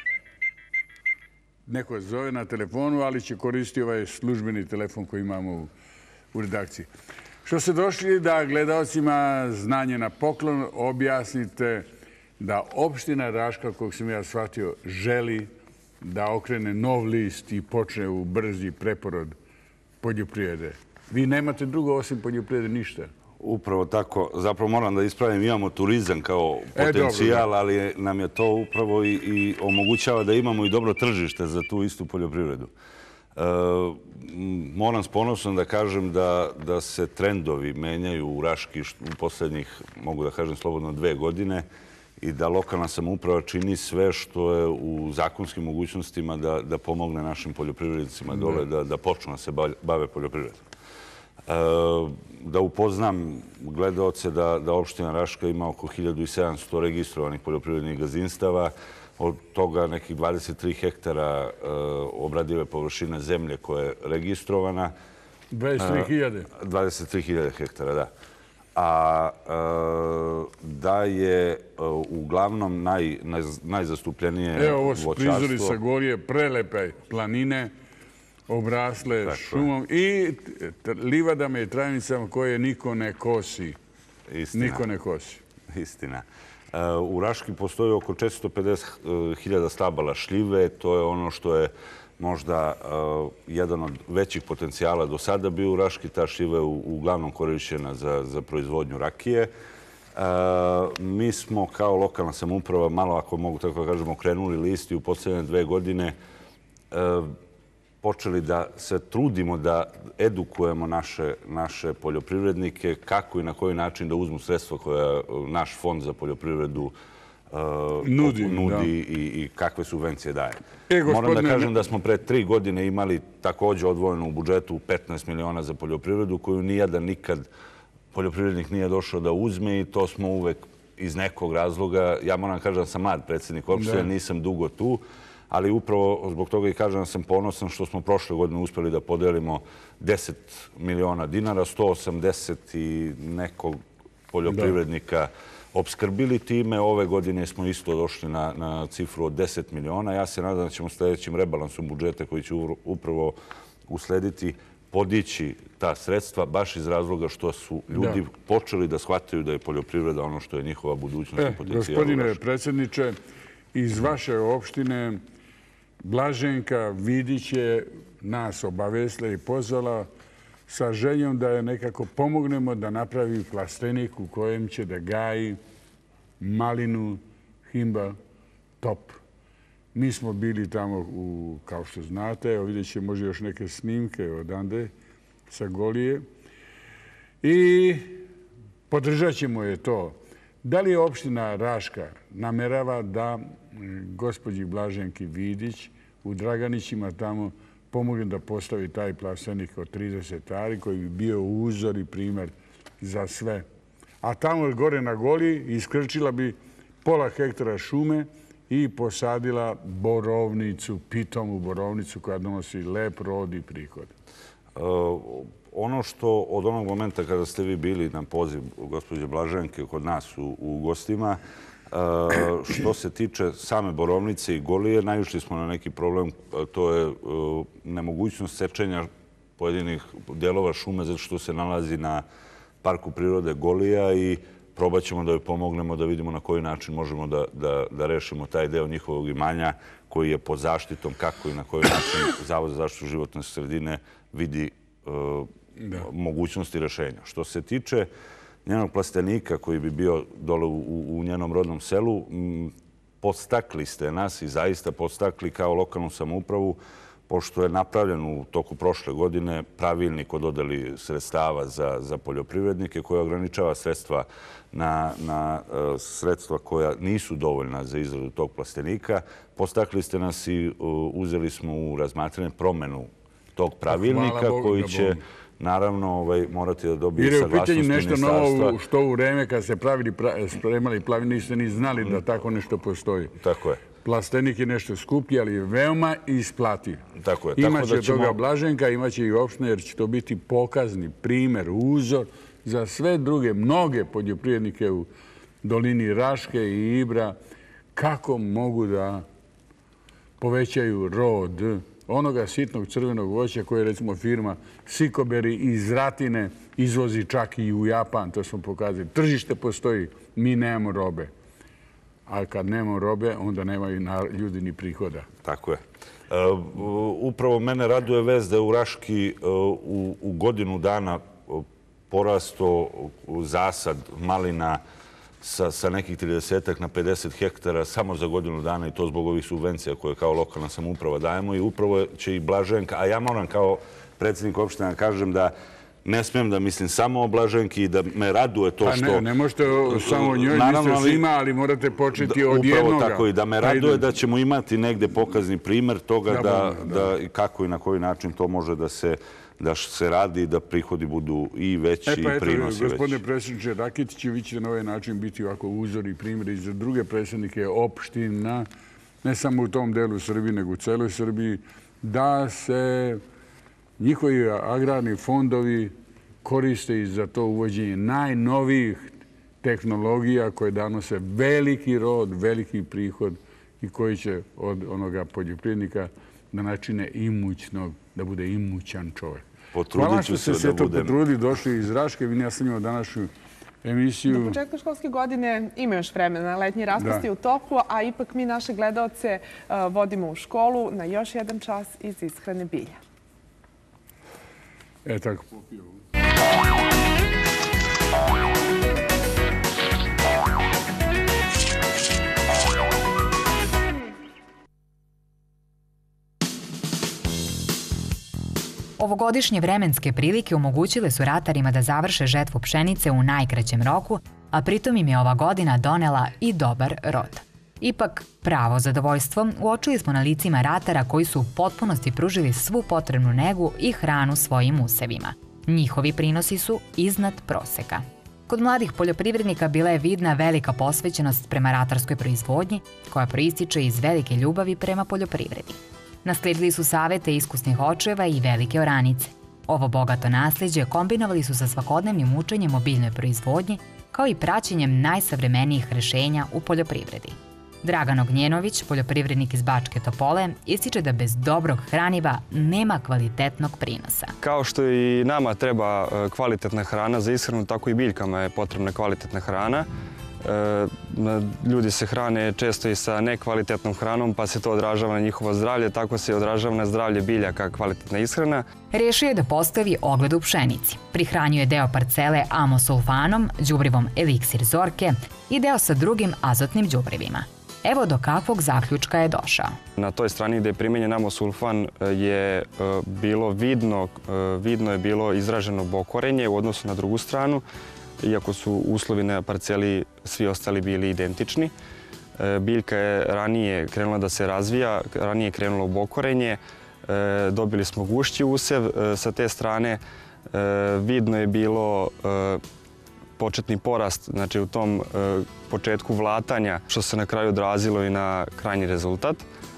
neko zove na telefonu, ali će koristiti ovaj službeni telefon koji imamo u, u redakciji. Što ste došli da gledalcima znanje na poklon objasnite da opština Raška, kog sam ja shvatio, želi da okrene nov list i počne u brzi preporod poljoprivrede. Vi nemate drugo osim poljoprivrede ništa. Upravo tako. Zapravo moram da ispravim, imamo turizam kao potencijal, ali nam je to upravo i omogućava da imamo i dobro tržište za tu istu poljoprivredu. Moram s ponosom da kažem da se trendovi menjaju u Raški u poslednjih, mogu da kažem, slobodno dve godine i da lokalna samouprava čini sve što je u zakonskim mogućnostima da pomogne našim poljoprivrednicima dole da počnu da se bave poljoprivredom. Da upoznam gledaoce da opština Raška ima oko hiljadu sedamsto registrovanih poljoprivrednih gazdinstava, od toga nekih dvadeset tri hektara obradive površine zemlje koja je registrovana. dvadeset tri hiljade? dvadeset tri hiljade hektara, da. A da je uglavnom najzastupljenije voćarstvo... Evo, ovo su prizori sa gorije, prelepe planine, obrasle šumom i livadama i travnicama koje niko ne kosi. Niko ne kosi. Istina. U Raški postoji oko četiristo pedeset hiljada stabala šljive. To je ono što je možda jedan od većih potencijala do sada bio u Raški. Ta šljiva je uglavnom korišćena za proizvodnju rakije. Mi smo kao lokalna samouprava malo, ako mogu tako da kažemo, krenuli listi u poslednje dve godine, počeli da se trudimo da edukujemo naše poljoprivrednike kako i na koji način da uzmu sredstva koja naš fond za poljoprivredu nudi i kakve subvencije daje. Moram da kažem da smo pre tri godine imali također odvojeno u budžetu petnaest miliona za poljoprivredu koju nijedan nikad poljoprivrednik nije došao da uzme i to smo uvek iz nekog razloga. Ja moram kažem da sam mlad predsjednik opštine, nisam dugo tu, ali upravo zbog toga i kažem da sam ponosan što smo prošle godine uspeli da podelimo deset miliona dinara, sto osamdeset i nekog poljoprivrednika opskrbili time. Ove godine smo isto došli na cifru od deset miliona. Ja se nadam da ćemo sljedećim rebalansom budžeta koji će upravo uslediti podići ta sredstva baš iz razloga što su ljudi počeli da shvataju da je poljoprivreda ono što je njihova budućnost i potencijal. Gospodine predsjedniče, iz vaše opštine Blaženka Vidić je nas obavestila i pozvala sa željom da je nekako pomognemo da napravi plastenik u kojem će da gaji malinu, himba, top. Mi smo bili tamo, kao što znate, evo vidjet će možda još neke snimke odande sa Golije i podržat ćemo je to. Da li je opština Raška namerava da gospođi Blaženki Vidić u Draganićima tamo pomogne da postavi taj plastenik od trideset ari koji bi bio uzor i primer za sve. A tamo gore na Goliji iskrčila bi pola hektara šume i posadila borovnicu, pitomu borovnicu koja donosi lep rod i prihod. Ono što od onog momenta kada ste vi bili na poziv gospođe Blaženke kod nas u gostima, što se tiče same borovnice i Golije, naišli smo na neki problem, to je nemogućnost sečenja pojedinih delova šume zato što se nalazi na parku prirode Golija i probat ćemo da joj pomognemo da vidimo na koji način možemo da rešimo taj deo njihovog imanja koji je pod zaštitom, kako i na koji način Zavod za zaštitu životne sredine vidi mogućnosti rešenja. Što se tiče njenog plastenika koji bi bio dole u njenom rodnom selu, podstakli ste nas i zaista podstakli kao lokalnu samoupravu, pošto je napravljen u toku prošle godine pravilnik o dodeli sredstava za poljoprivrednike koja ograničava sredstva na sredstva koja nisu dovoljna za izradu tog plastenika. Podstakli ste nas i uzeli smo u razmatranje promenu tog pravilnika koji će naravno morati da dobije saglasnost ministarstva. Jer je u pitanju nešto novo što u vreme kad ste spremali plavi niste ni znali da tako nešto postoji. Tako je. Plastenik je nešto skuplji, ali je veoma isplativ. Tako je. Imaće od toga Blaženka, imaće i opština, jer će to biti pokazni primer, uzor za sve druge, mnoge poljoprivrednike u dolini Raške i Ibra, kako mogu da povećaju rod onoga sitnog crvenog voća koje, recimo, firma Sikoberi iz Ratine izvozi čak i u Japan, to smo pokazali. Tržište postoji, mi nemamo robe. A kad nemamo robe, onda nemaju ljudi ni prihoda. Tako je. Upravo mene raduje vest da je u Raški u godinu dana porasto zasad malina sa nekih tridesetak na pedeset hektara samo za godinu dana i to zbog ovih subvencija koje kao lokalna samouprava dajemo i upravo će i Blaženka, a ja moram kao predsjednik opštine da kažem da ne smijem da mislim samo o Blaženki i da me raduje to što... Pa ne, ne možete samo o njoj, niste svima, ali morate početi od jednoga. Upravo tako i da me raduje da ćemo imati negde pokazni primer toga da kako i na koji način to može da se da se radi, da prihodi budu i veći i prinosi veći. E pa eto, gospodine predsjedniče Rakitić, vi ćete na ovaj način biti ovako uzor i primjer i za druge predsjednike opština, ne samo u tom delu Srbije, nego u celoj Srbiji, da se njihovi agrarni fondovi koriste i za to uvođenje najnovijih tehnologija koje danose veliki rod, veliki prihod i koji će od onoga poljoprivrednika da načine imućnog, da bude imućan čovjek. Hvala što ste se to potrudili, došli iz Raške. Vi nastavljamo današnju emisiju. Do početka školske godine ima još vremena. Letnji raspust je u toku, a ipak mi naše gledalce vodimo u školu na još jedan čas iz ishrane bilja. E tako popio. Ovogodišnje vremenske prilike omogućile su ratarima da završe žetvu pšenice u najkraćem roku, a pritom im je ova godina donela i dobar rod. Ipak, pravo zadovoljstvo uočili smo na licima ratara koji su u potpunosti pružili svu potrebnu negu i hranu svojim usevima. Njihovi prinosi su iznad proseka. Kod mladih poljoprivrednika bila je vidna velika posvećenost prema ratarskoj proizvodnji, koja proističe iz velike ljubavi prema poljoprivredi. Naslijedili su savete iskusnih očeva i velike oranice. Ovo bogato nasljeđe kombinovali su sa svakodnevnim učenjem o biljnoj proizvodnji, kao i praćenjem najsavremenijih rešenja u poljoprivredi. Dragan Ognjenović, poljoprivrednik iz Bačke Topole, ističe da bez dobrog hraniva nema kvalitetnog prinosa. Kao što i nama treba kvalitetna hrana za ishranu, tako i biljkama je potrebna kvalitetna hrana. Ljudi se hrane često i sa nekvalitetnom hranom, pa se to odražava na njihovo zdravlje, tako se odražava na zdravlje biljaka kvalitetna ishrana. Rešio je da postavi ogled u pšenici. Prihranjuje deo parcele amosulfanom, đubrivom Eliksir Zorke i deo sa drugim azotnim đubrivima. Evo do kakvog zaključka je došao. Na toj strani gde je primenjen amosulfan je bilo vidno, vidno je bilo izraženo bokorenje u odnosu na drugu stranu, iako su uslovi na parceli svi ostali bili identični. Biljka je ranije krenula da se razvija, ranije je krenula u bokorenje, dobili smo gušći usev sa te strane, vidno je bilo početni porast, znači u tom početku vlatanja, što se na kraju odrazilo i na krajnji rezultat,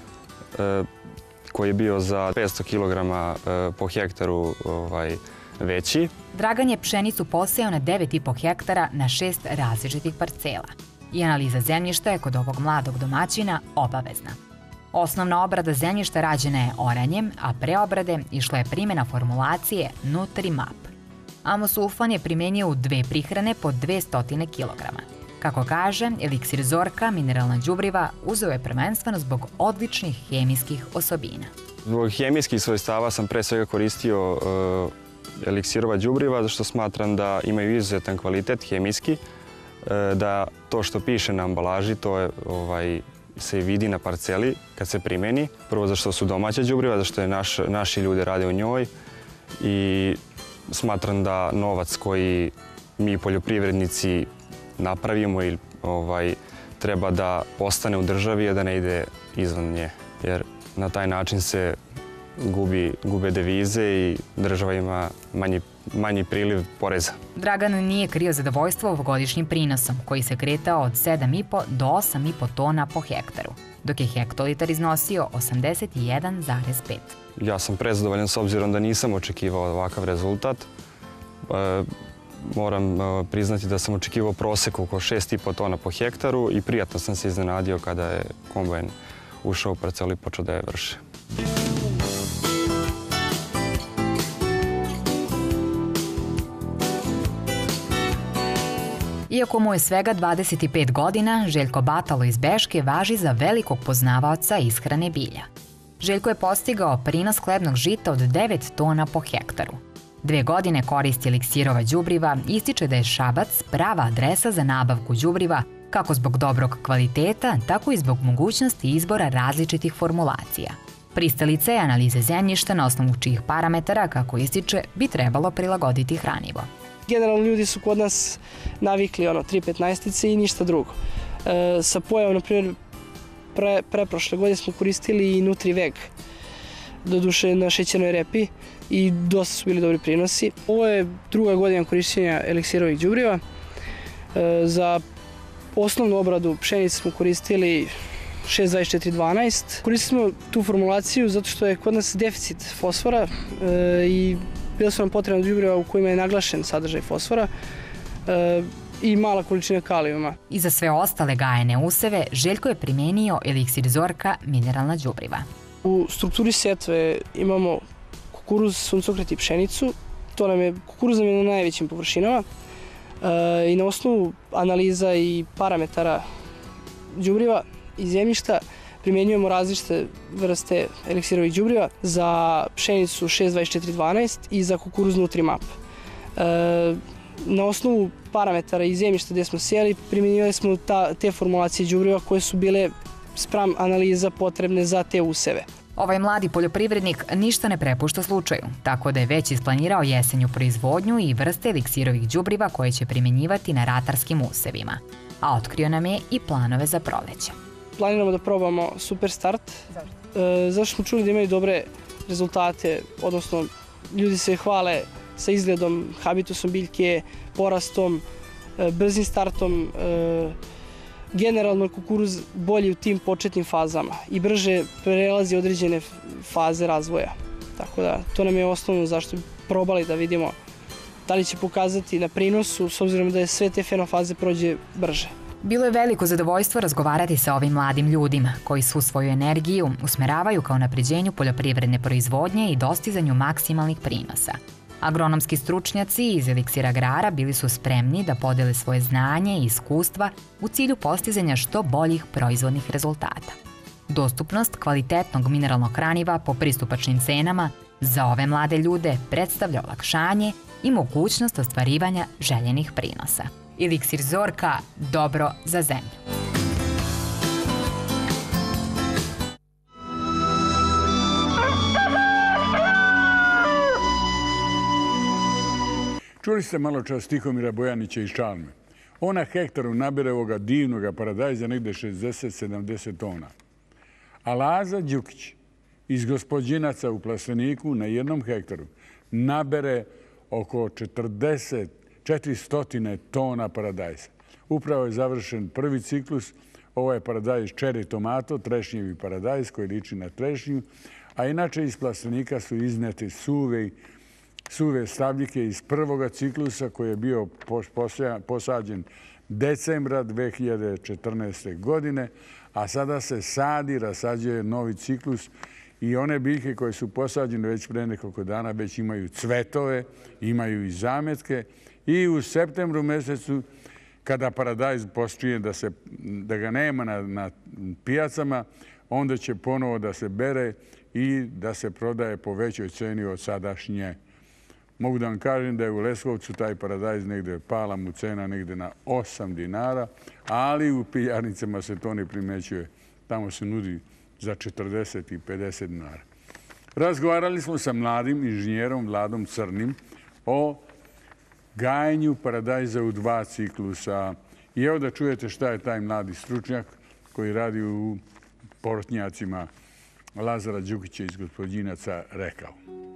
koji je bio za petsto kilograma po hektaru veći. Dragan je pšenicu posejao na devet i po hektara na šest različitih parcela. I analiza zemljišta je kod ovog mladog domaćina obavezna. Osnovna obrada zemljišta rađena je oranjem, a pre obrade išla je primjena formulacije Nutri-Map. Amosulfan je primenio u dve prihrane po dvesta kilograma. Kako kaže, Eliksir Zorka, mineralna đubriva, uzeo je prvenstveno zbog odličnih hemijskih osobina. Zbog hemijskih svojstava sam pre svega koristio eliksirova đubriva, zato što smatram da imaju izuzetan kvalitet hemijski, da to što piše na ambalaži, to se vidi na parceli kad se primeni. Prvo zašto su domaća đubriva, zašto je naši ljudi rade u njoj i smatram da novac koji mi poljoprivrednici napravimo ili treba da ostane u državi, a da ne ide izvan nje. Jer na taj način se gube devize i država ima manji priliv poreza. Dragan nije krio zadovoljstvo ovogodišnjim prinosom, koji se kretao od sedam i po do osam i po tona po hektaru, dok je hektolitar iznosio osamdeset jedan zarez pet. Ja sam prezadovoljan s obzirom da nisam očekivao ovakav rezultat. Moram priznati da sam očekivao prosek oko šest i po tona po hektaru i prijatno sam se iznenadio kada je kombajn ušao u parcelu i počeo da je vrše. Iako mu je svega dvadeset pet godina, Željko Batalo iz Beške važi za velikog poznavaoca ishrane bilja. Željko je postigao prinos hlebnog žita od devet tona po hektaru. Dve godine koristi eliksirova đubriva, ističe da je Šabac prava adresa za nabavku đubriva kako zbog dobrog kvaliteta, tako i zbog mogućnosti izbora različitih formulacija. Pristalica je analize zemljišta na osnovu čijih parametara, kako ističe, bi trebalo prilagoditi hranivo. Generalno ljudi su kod nas navikli ono tri petnaestice i ništa drugo. E, sa pojavom, na primjer, pre, preprošle godine smo koristili i Nutriveg, doduše na šećernoj repi, i dosta su bili dobri prinosi. Ovo je druga godina korišćenja eliksirovih đubriva. E, za osnovnu obradu pšenice smo koristili šest dvadeset četiri dvanaest. Koristili smo tu formulaciju zato što je kod nas deficit fosfora e, i bila su nam potrebna đubriva u kojima je naglašen sadržaj fosfora e, i mala količina kalijuma. I za sve ostale gajene useve Željko je primenio eliksir Zorka mineralna đubriva. U strukturi setve imamo kukuruz, suncokret i pšenicu. To nam je, kukuruz nam je na najvećim površinama e, i na osnovu analiza i parametara đubriva i zemljišta primjenjujemo različite vrste eliksirovih đubriva. Za pšenicu šest dvadeset četiri dvanaest i za kukuruz Nutrimap. E, na osnovu parametara i zemljišta gdje smo sijali primjenjivali smo ta, te formulacije đubriva koje su bile spram analiza potrebne za te useve. Ovaj mladi poljoprivrednik ništa ne prepušta slučaju, tako da je već isplanirao jesenju proizvodnju i vrste eliksirovih đubriva koje će primjenjivati na ratarskim usevima. A otkrio nam je i planove za proleće. Planiramo da probamo Super Start. Zašto? E, zašto smo čuli da imaju dobre rezultate, odnosno ljudi se hvale sa izgledom, habitusom biljke, porastom, e, brzim startom. E, generalno je kukuruz bolji u tim početnim fazama i brže prelazi određene faze razvoja. Tako da to nam je osnovno zašto bi probali da vidimo da li će pokazati na prinosu s obzirom da je sve te fenofaze prođe brže. Bilo je veliko zadovoljstvo razgovarati sa ovim mladim ljudima koji su svoju energiju usmeravaju ka unapređenju poljoprivredne proizvodnje i dostizanju maksimalnih prinosa. Agronomski stručnjaci iz Eliksira Agrara bili su spremni da podele svoje znanje i iskustva u cilju postizanja što boljih proizvodnih rezultata. Dostupnost kvalitetnog mineralnog hraniva po pristupačnim cenama za ove mlade ljude predstavlja olakšanje i mogućnost ostvarivanja željenih prinosa. Eliksir Zorka – dobro za zemlju. Čuli ste malo čas Tihomira Bojanića iz Čalme. On na hektaru nabere ovoga divnog paradajza negde šezdeset do sedamdeset tona. A Laza Đukić iz Gospođinaca u Plasteniku na jednom hektaru nabere oko četrdeset do četiristo tona paradajza. Upravo je završen prvi ciklus. Ovo je paradajz čeri tomato, trešnjevi paradajz koji liči na trešnju. A inače iz Plastenika su iznete suve suve stabljike iz prvoga ciklusa koji je bio posađen decembra dve hiljade četrnaeste. godine, a sada se sadi, rasađuje novi ciklus i one biljke koje su posađene već pre nekoliko dana već imaju cvetove, imaju i zametke i u septembru mesecu kada paradajz počinje da, se, da ga nema na, na pijacama, onda će ponovo da se bere i da se prodaje po većoj ceni od sadašnje. Mogu da vam kažem da je u Leskovcu taj paradajz negde pala mu cena negde na osam dinara, ali u pijarnicama se to ne primećuje. Tamo se nudi za četrdeset i pedeset dinara. Razgovarali smo sa mladim inženjerom Vladom Crnim o gajenju paradajza u dva ciklusa. I evo da čujete šta je taj mladi stručnjak koji radi u porotnjacima Lazara Đukića iz Gospođinaca rekao.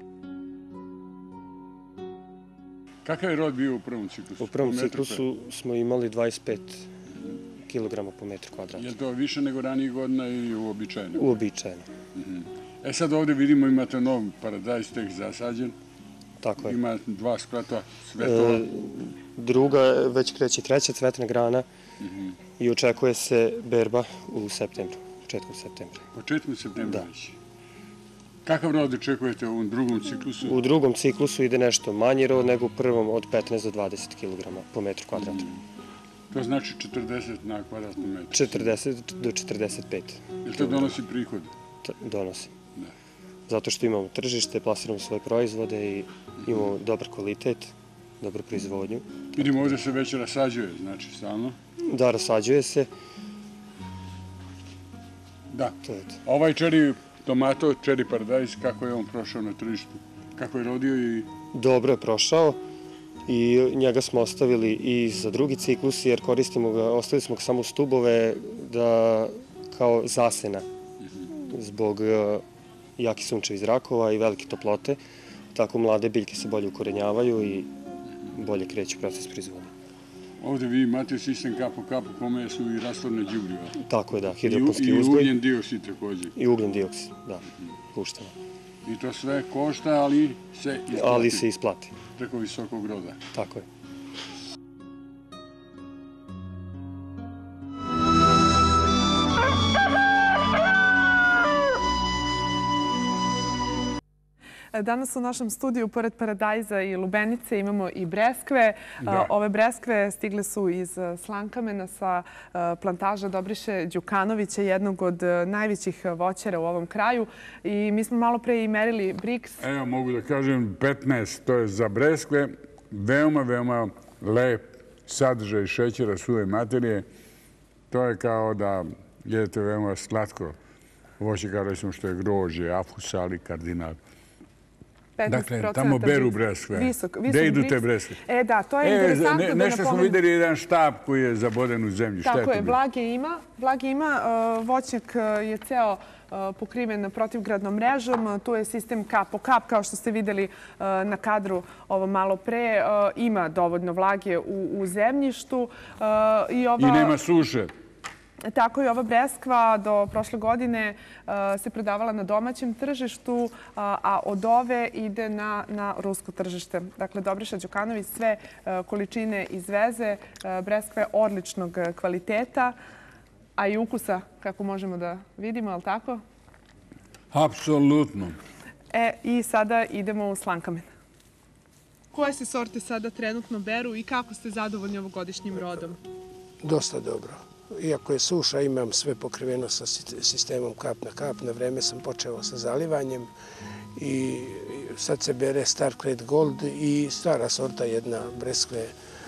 Kakav je rod bio u prvom ciklusu? U prvom ciklusu smo imali dvadeset pet kilograma po metru kvadratnom. Je li to više nego ranijih godina ili uobičajeno? Uobičajeno. E sad ovdje vidimo imate nov paradajz tek zasađen. Tako je. Ima dva sprata cvetova. Druga, već kreće treća cvetna grana i očekuje se berba u septembru, početkom septembra. Početkom septembra već? Kakav rod očekujete u ovom drugom ciklusu? U drugom ciklusu ide nešto manji rod nego u prvom od petnaest do dvadeset kilograma po metru kvadratnom. To znači četrdeset na kvadratnom metru? četrdeset do četrdeset pet. Jel to donosi prihod? Donosi. zato što imamo tržište, plasiramo svoje proizvode i imamo dobar kvalitet, dobru proizvodnju. Vidimo, ovdje se već rasađuje, znači, stalno. Da, rasađuje se. Da. Ovaj čeri tomato, čeri paradajz, kako je on prošao na tržištu? Kako je rodio i... Dobro je prošao i njega smo ostavili i za drugi ciklus, jer koristimo ga, ostavili smo ga samo stubove da, kao zasena zbog jakih sunčevih zrakova i velike toplote. Tako mlade biljke se bolje ukorenjavaju i bolje kreće proces proizvodnje. Ovdje vi imate sistem kap po kap u kome su i rastvorne đubriva. Tako je, da, hidroponski uzgoj. I ugljen dioksid također. I ugljen dioksid, da, puštamo. I to sve košta, ali se isplati. Ali se isplati. Preko visokog roda. Tako je. Danas u našem studiju, pored paradajza i lubenice, imamo i breskve. Ove breskve stigle su iz Slankamena sa plantaža Dobriše Đukanovića, jednog od najvećih voćara u ovom kraju. I mi smo malo pre i merili Brix. Evo, mogu da kažem, petnaest, to je za breskve. Veoma, veoma lep sadržaj šećera, suve materije. To je kao da jedete veoma slatko voće, kao recimo što je grožđe, afusali, kardinal. Dakle, tamo beru breskve. Gde idu te breskve? E, da, to je interesantno da napomenem. Nešto smo vidjeli jedan štab koji je zaboden u zemlji. Tako je, Blage ima. Blage ima. Voćnjak je ceo pokriven protivgradnom mrežom. Tu je sistem kap po kap, kao što ste vidjeli na kadru ovo malo pre. Ima dovoljno vlage u zemljištu. I nema suše. Tako je, ova breskva do prošle godine se prodavala na domaćem tržištu, a od ove ide na rusko tržište. Dakle, Dobriša Đukanović sve količine izveze, breskve odličnog kvaliteta, a i ukusa, kako možemo da vidimo, je li tako? Apsolutno. E, i sada idemo u Slankamen. Koje se sorte sada trenutno beru i kako ste zadovoljni ovogodišnjim rodom? Dosta dobro. Iako je suša, imam sve pokriveno sa sistemom kap na kap. Na vreme sam počeo sa zalivanjem i sad se bere Star Crate Gold i stara sorta jedna breskve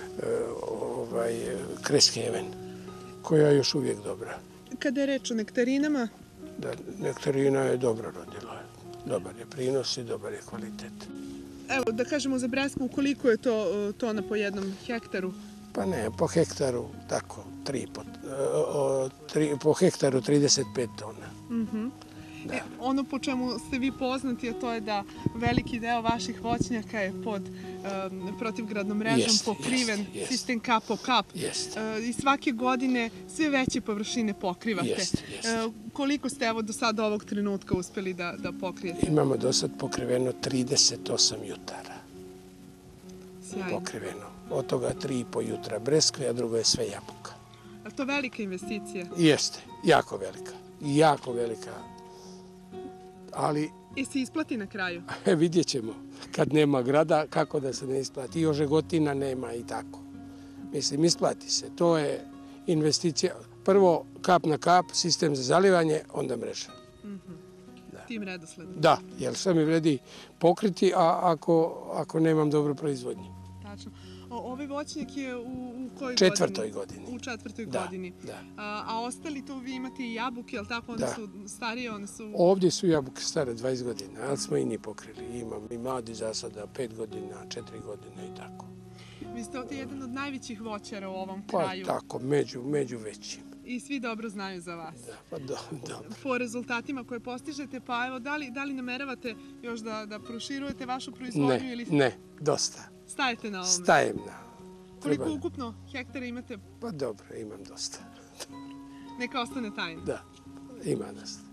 Cresthaven, koja je još uvijek dobra. Kada je reč o nektarinama? Da, nektarina je dobro rodila. Dobar je prinos i dobar je kvalitet. Evo, da kažemo za breskvu, koliko je to tona po jednom hektaru? Pa ne, po hektaru, tako, tri, po hektaru trideset pet tona. Ono po čemu ste vi poznati, a to je da veliki deo vaših voćnjaka je pod protivgradnom mrežom pokriven, sistem kap po kap. I svake godine sve veće površine pokrivate. Koliko ste evo do sada ovog trenutka uspeli da pokrijete? Imamo do sad pokriveno trideset osam jutara. Pokriveno. Od toga tri i po jutra breskve, a drugo je sve jabuka. Je li to velika investicija? Jeste, jako velika. Jako velika. Ali... I se isplati na kraju? Vidjet ćemo. Kad nema grada, kako da se ne isplati. I ožegotina nema i tako. Mislim, isplati se. To je investicija. Prvo kap na kap, sistem za zalivanje, onda mreža. Tim redosledom? Da, jer sve mi vredi pokriti, a ako nemam dobru proizvodnju. Tačno. Ovaj voćnjak je u kojoj godini? Četvrtoj godini. U četvrtoj godini. A ostali tu vi imate i jabuke, ali tako one su starije? Ovdje su jabuke stare dvadeset godina, ali smo i ni pokrili. Imam i mladi zasada pet godina, četiri godine i tako. Vi ste ovdje jedan od najvećih voćara u ovom kraju. Pa tako, među većim. I svi dobro znaju za vas. Da, pa dobro. Po rezultatima koje postižete, pa evo, da li nameravate još da proširujete vašu proizvodnju? Ne, ne, dosta. Stajete na ovom? Stajem na. Koliko ukupno hektara imate? Pa dobro, imam dosta. Neka ostane tajna? Da, ima dosta.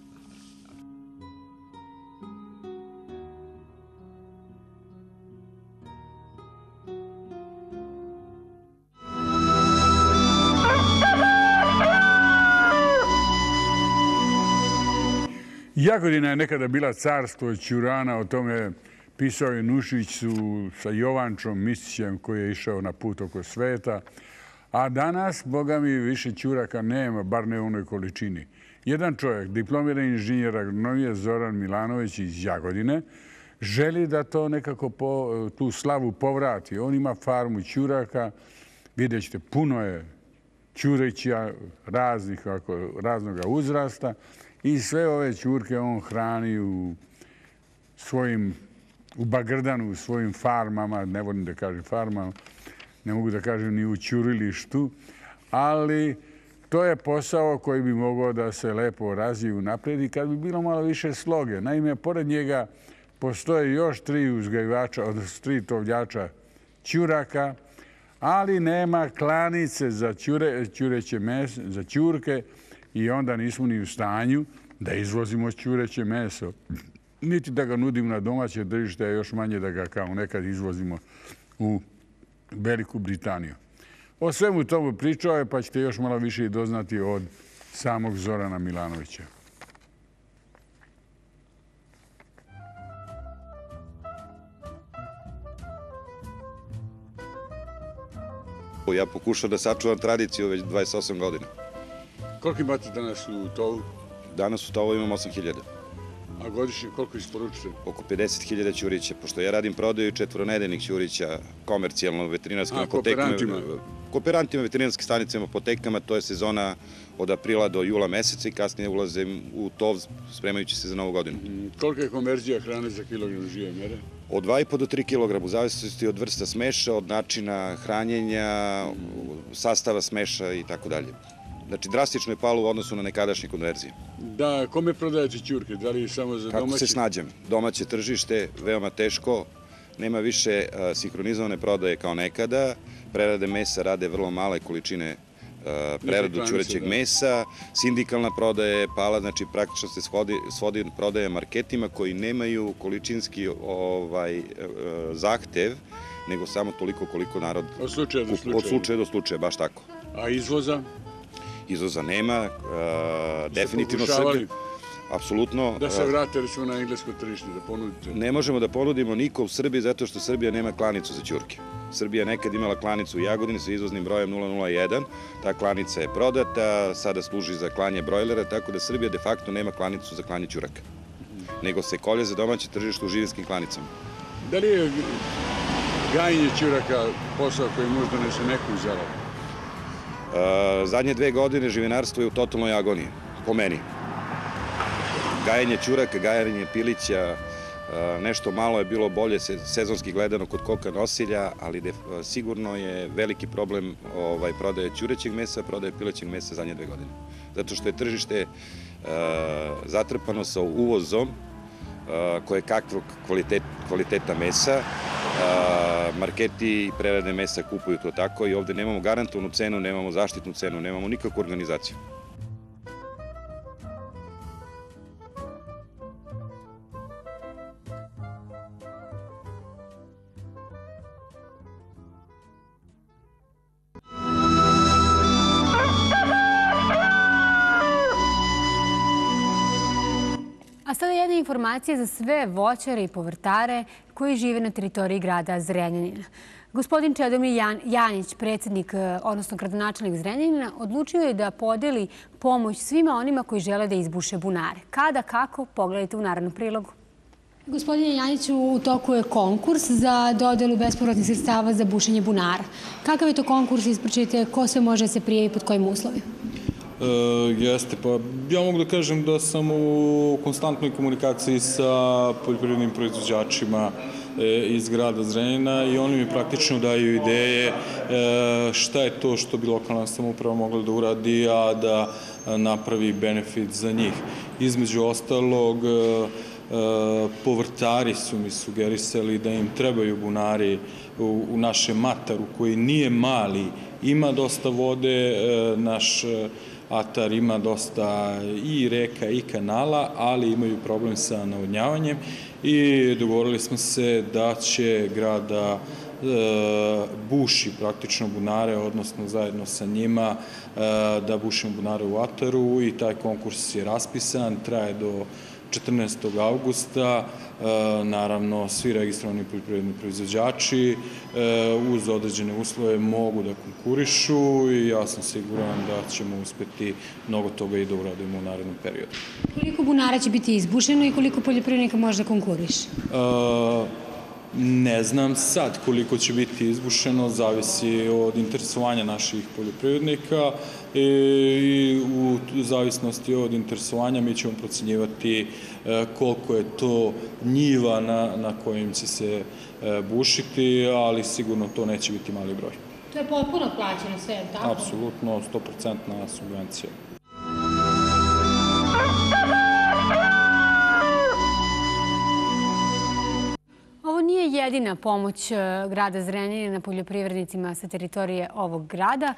Jagodina je nekada bila carstvo Ćurana, o tome pisao je Nušić sa Jovančom Mistićem koji je išao na put oko sveta. A danas, boga mi, više ćuraka nema, bar ne u onoj količini. Jedan čovjek, diplomirani inženjer agronomije Zoran Milanović iz Jagodine, želi da to nekako tu slavu povrati. On ima farmu ćuraka, vidjet ćete, puno je ćureća raznih, raznoga uzrasta i sve ove ćurke on hrani u svojim, u Bagrdanu, u svojim farmama, ne volim da kažem farmama, ne mogu da kažem ni u ćurilištu, ali to je posao koji bi mogao da se lepo razvije u naprijed kad bi bilo malo više sloge. Naime, pored njega postoje još tri uzgajivača, odnosno tri tovljača ćuraka, ali nema klanice za ćureće meso, za ćurke i onda nismo ni u stanju da izvozimo ćureće meso. Niti da ga nudimo na domaće tržište, a još manje da ga kao nekad izvozimo u Veliku Britaniju. O svemu tomu pričao je, pa ćete još malo više i doznati od samog Zorana Milanovića. Ja pokušam da sačuvam tradiciju već dvadeset osam godina. Koliko imate danas u tovu? Danas u tovu imam osam hiljada. A godišnje koliko isporučite? Oko pedeset hiljada ćurića, pošto ja radim prodaju četvoronedeljnih ćurića komercijalno u veterinarskim apotekama. A, kooperantima? Kooperantima, veterinarskim stanicama, apotekama, to je sezona od aprila do jula meseca i kasnije ulazim u tov spremajući se za novu godinu. Kolika je konverzija hrane za kilogram žive mere? Od dva i po do tri kilograma, u zavisnosti od vrsta smeša, od načina hranjenja, sastava smeša i tako dalje. Znači, drastično je palo u odnosu na nekadašnje konverzije. Da, kome prodajete ćurke? Da li samo za domaće? Kako se snađem? Domaće tržište, veoma teško, nema više sinhronizovane prodaje kao nekada, prerade mesa rade vrlo male količine preradu ćurećeg mesa, sindikalna prodaja je pala, znači praktično se svodi prodaje marketima koji nemaju količinski zahtev, nego samo toliko koliko narod... Od slučaja do slučaja? Od slučaja do slučaja, baš tako. A izvoza? Izvoza nema, definitivno Srbije. Apsolutno. Da se vrate recimo na englesko tržište, da ponudite? Ne možemo da ponudimo niko u Srbiji zato što Srbija nema klanicu za ćurke. Srbija nekad imala klanicu u Jagodini sa izvoznim brojem nula nula jedan. Ta klanica je prodata, sada služi za klanje brojlera, tako da Srbija de facto nema klanicu za klanje ćuraka. Nego se kolje za domaće tržište u živinskim klanicama. Da li je gajenje ćuraka posao koji možda nese neku zaradu? Zadnje dve godine živinarstvo je u totalnoj agoniji, po meni. Gajenje ćuraka, gajenje pilića, nešto malo je bilo bolje sezonski gledano kod koka nosilja, ali sigurno je veliki problem prodaje ćurećeg mesa, prodaje pilećeg mesa zadnje dve godine. Zato što je tržište zatrpano sa uvozom koje kakvog kvaliteta mesa. Marketi i prerade mesa kupuju to tako i ovde nemamo garantovanu cenu, nemamo zaštitnu cenu, nemamo nikakvu organizaciju. A sada jedna informacija za sve voćare i povrtare koji žive na teritoriji grada Zrenjanina. Gospodin Čedomir Janjić, predsjednik, odnosno gradonačelnik Zrenjanina, odlučio je da podeli pomoć svima onima koji žele da izbuše bunare. Kada, kako, pogledajte u narednom prilogu. Gospodine Janjiću, u toku je konkurs za dodelu bespovratnih sredstava za bušenje bunara. Kakav je to konkurs? Ispričajte ko se može se prijavi i pod kojim uslovima? Jeste, pa ja mogu da kažem da sam u konstantnoj komunikaciji sa poljoprivrednim proizvođačima iz grada Zrenjanina i oni mi praktično daju ideje šta je to što bi lokalna samouprava mogla da uradi, a da napravi benefit za njih. Između ostalog, povrtari su mi sugerisali da im trebaju bunari u našem Mataru koji nije mali, ima dosta vode, naš atar ima dosta i reka i kanala, ali imaju problem sa navodnjavanjem i dogovorili smo se da će grad da buši praktično bunare, odnosno zajedno sa njima da bušimo bunare u ataru i taj konkurs je raspisan, traje do četrnaestog avgusta. Naravno, svi registrovani poljoprivredni proizvođači uz određene uslove mogu da konkurišu i ja sam siguran da ćemo uspeti mnogo toga i da uradimo u narednom periodu. Koliko bunara će biti izbušeno i koliko poljoprivrednika može da konkuriše? Ne znam sad koliko će biti izbušeno, zavisi od interesovanja naših poljoprivrednika i u zavisnosti od interesovanja mi ćemo procenjivati koliko je to njiva na kojim će se bušiti, ali sigurno to neće biti mali broj. To je potpuno plaćeno sve, tako? Apsolutno, sto posto subvencija. Ovo nije jedina pomoć grada Zrenjanina poljoprivrednicima sa teritorije ovog grada.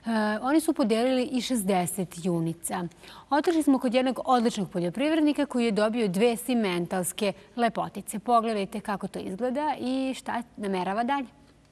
Oni su podelili i šezdeset junica. Otišli smo kod jednog odličnog poljoprivrednika koji je dobio dve simentalske lepotice. Pogledajte kako to izgleda i šta namerava dalje.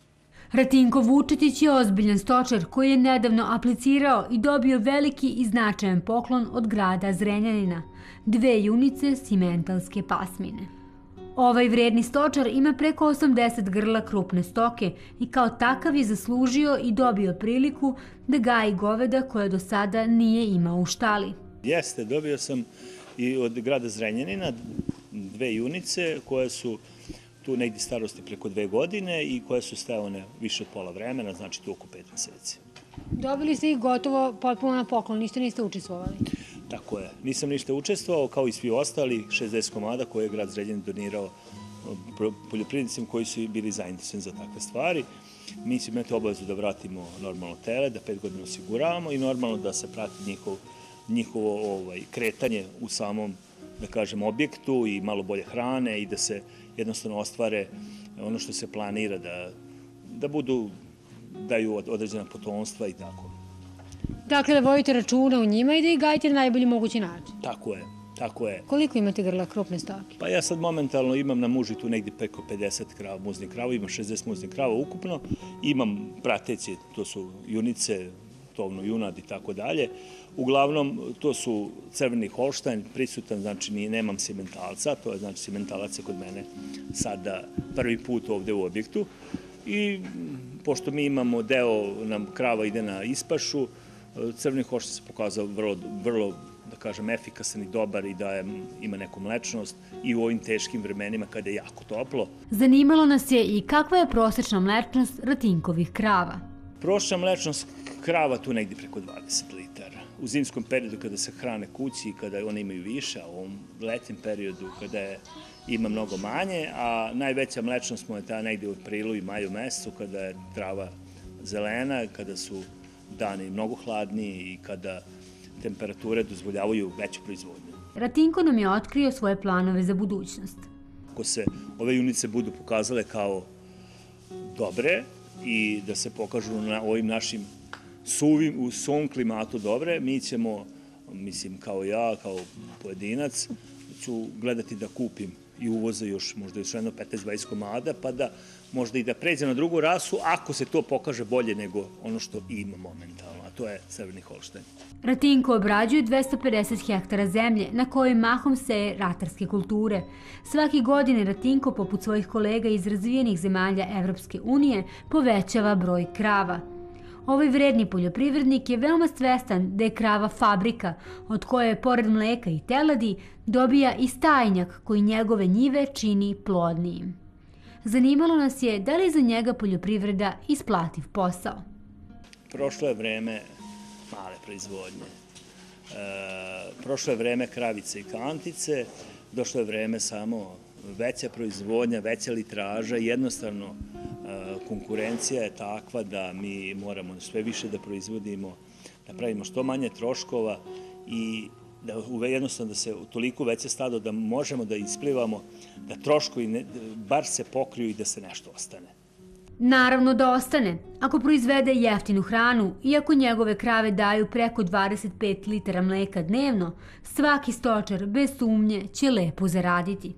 Ratinko Vučetić je ozbiljan stočar koji je nedavno aplicirao i dobio veliki i značajan poklon od grada Zrenjanina. Dve junice simentalske pasmine. Ovaj vredni stočar ima preko osamdeset grla krupne stoke i kao takav je zaslužio i dobio priliku da gaji goveda koje do sada nije imao u štali. Jeste, dobio sam i od grada Zrenjanina dve junice koje su tu negdje starosti preko dve godine i koje su stajane više od pola vremena, znači tu oko pet meseci. Dobili ste ih gotovo potpuno na poklon, ništa niste učestvovali? Tako je. Nisam ništa učestvovao, kao i svi ostali, šezdeset komada koje je grad Zrenjanin donirao poljoprivrednicima koji su bili zainteresovani za takve stvari. Mi ćemo imati obavezu da vratimo normalno tele, da pet godina osiguravamo i normalno da se prati njihovo kretanje u samom, da kažem, objektu i malo bolje hrane i da se jednostavno ostvare ono što se planira, da budu, daju određena potomstva i tako. Dakle, da vodite računa u njima i da ih gajite na najbolji mogući način. Tako je, tako je. Koliko imate grla krupne stoke? Pa ja sad momentalno imam na muži tu negdje preko pedeset krava, muznih krava, imam šezdeset muznih krava ukupno, imam prateći, to su junice, tovno junad i tako dalje. Uglavnom, to su crveni holštajn, prisutan, znači nemam simentalca, to je znači simentalac je kod mene sada prvi put ovde u objektu. I pošto mi imamo deo, nam krava ide na ispašu, crveni holštajn se pokazao vrlo, da kažem, efikasan i dobar i da ima neku mlečnost i u ovim teškim vremenima kada je jako toplo. Zanimalo nas je i kakva je prosječna mlečnost Ratinkovih krava. Prosječna mlečnost krava tu negdje preko dvadeset litara. U zimskom periodu kada se hrane kući i kada one imaju više, a u ovom letnjem periodu kada ima mnogo manje, a najveća mlečnost mu je ta negdje u aprilu i maju mesecu kada je trava zelena, kada su dani mnogo hladniji i kada temperature dozvoljavaju veću proizvodnju. Ratinko nam je otkrio svoje planove za budućnost. Ako se ove junice budu pokazale kao dobre i da se pokažu na ovim našim suvim, u svom klimatu dobre, mi ćemo, mislim, kao ja, kao pojedinac, ću gledati da kupim i uvoza još možda još jedno petnaest dvadeset komada, pa da možda i da pređe na drugu rasu, ako se to pokaže bolje nego ono što ima momentalno, a to je crveni holštajn. Ratinko obrađuje dvesta pedeset hektara zemlje na kojoj mahom seje ratarske kulture. Svaki godine Ratinko, poput svojih kolega iz razvijenih zemalja Evropske unije, povećava broj krava. Ovaj vredni poljoprivrednik je veoma svestan da je krava fabrika, od koje, pored mleka i teladi, dobija i stajnjak koji njegove njive čini plodnijim. Zanimalo nas je da li je za njega poljoprivreda isplativ posao. Prošlo je vreme male proizvodnje. Prošlo je vreme kravice i kantice, došlo je vreme samo veća proizvodnja, veća litraža, jednostavno konkurencija je takva da mi moramo sve više da proizvodimo, da pravimo što manje troškova i da jednostavno da se toliko veće stado da možemo da isplivamo, da troškovi bar se pokriju i da se nešto ostane. Naravno da ostane. Ako proizvede jeftinu hranu i ako njegove krave daju preko dvadeset pet litara mleka dnevno, svaki stočar bez sumnje će lepo zaraditi.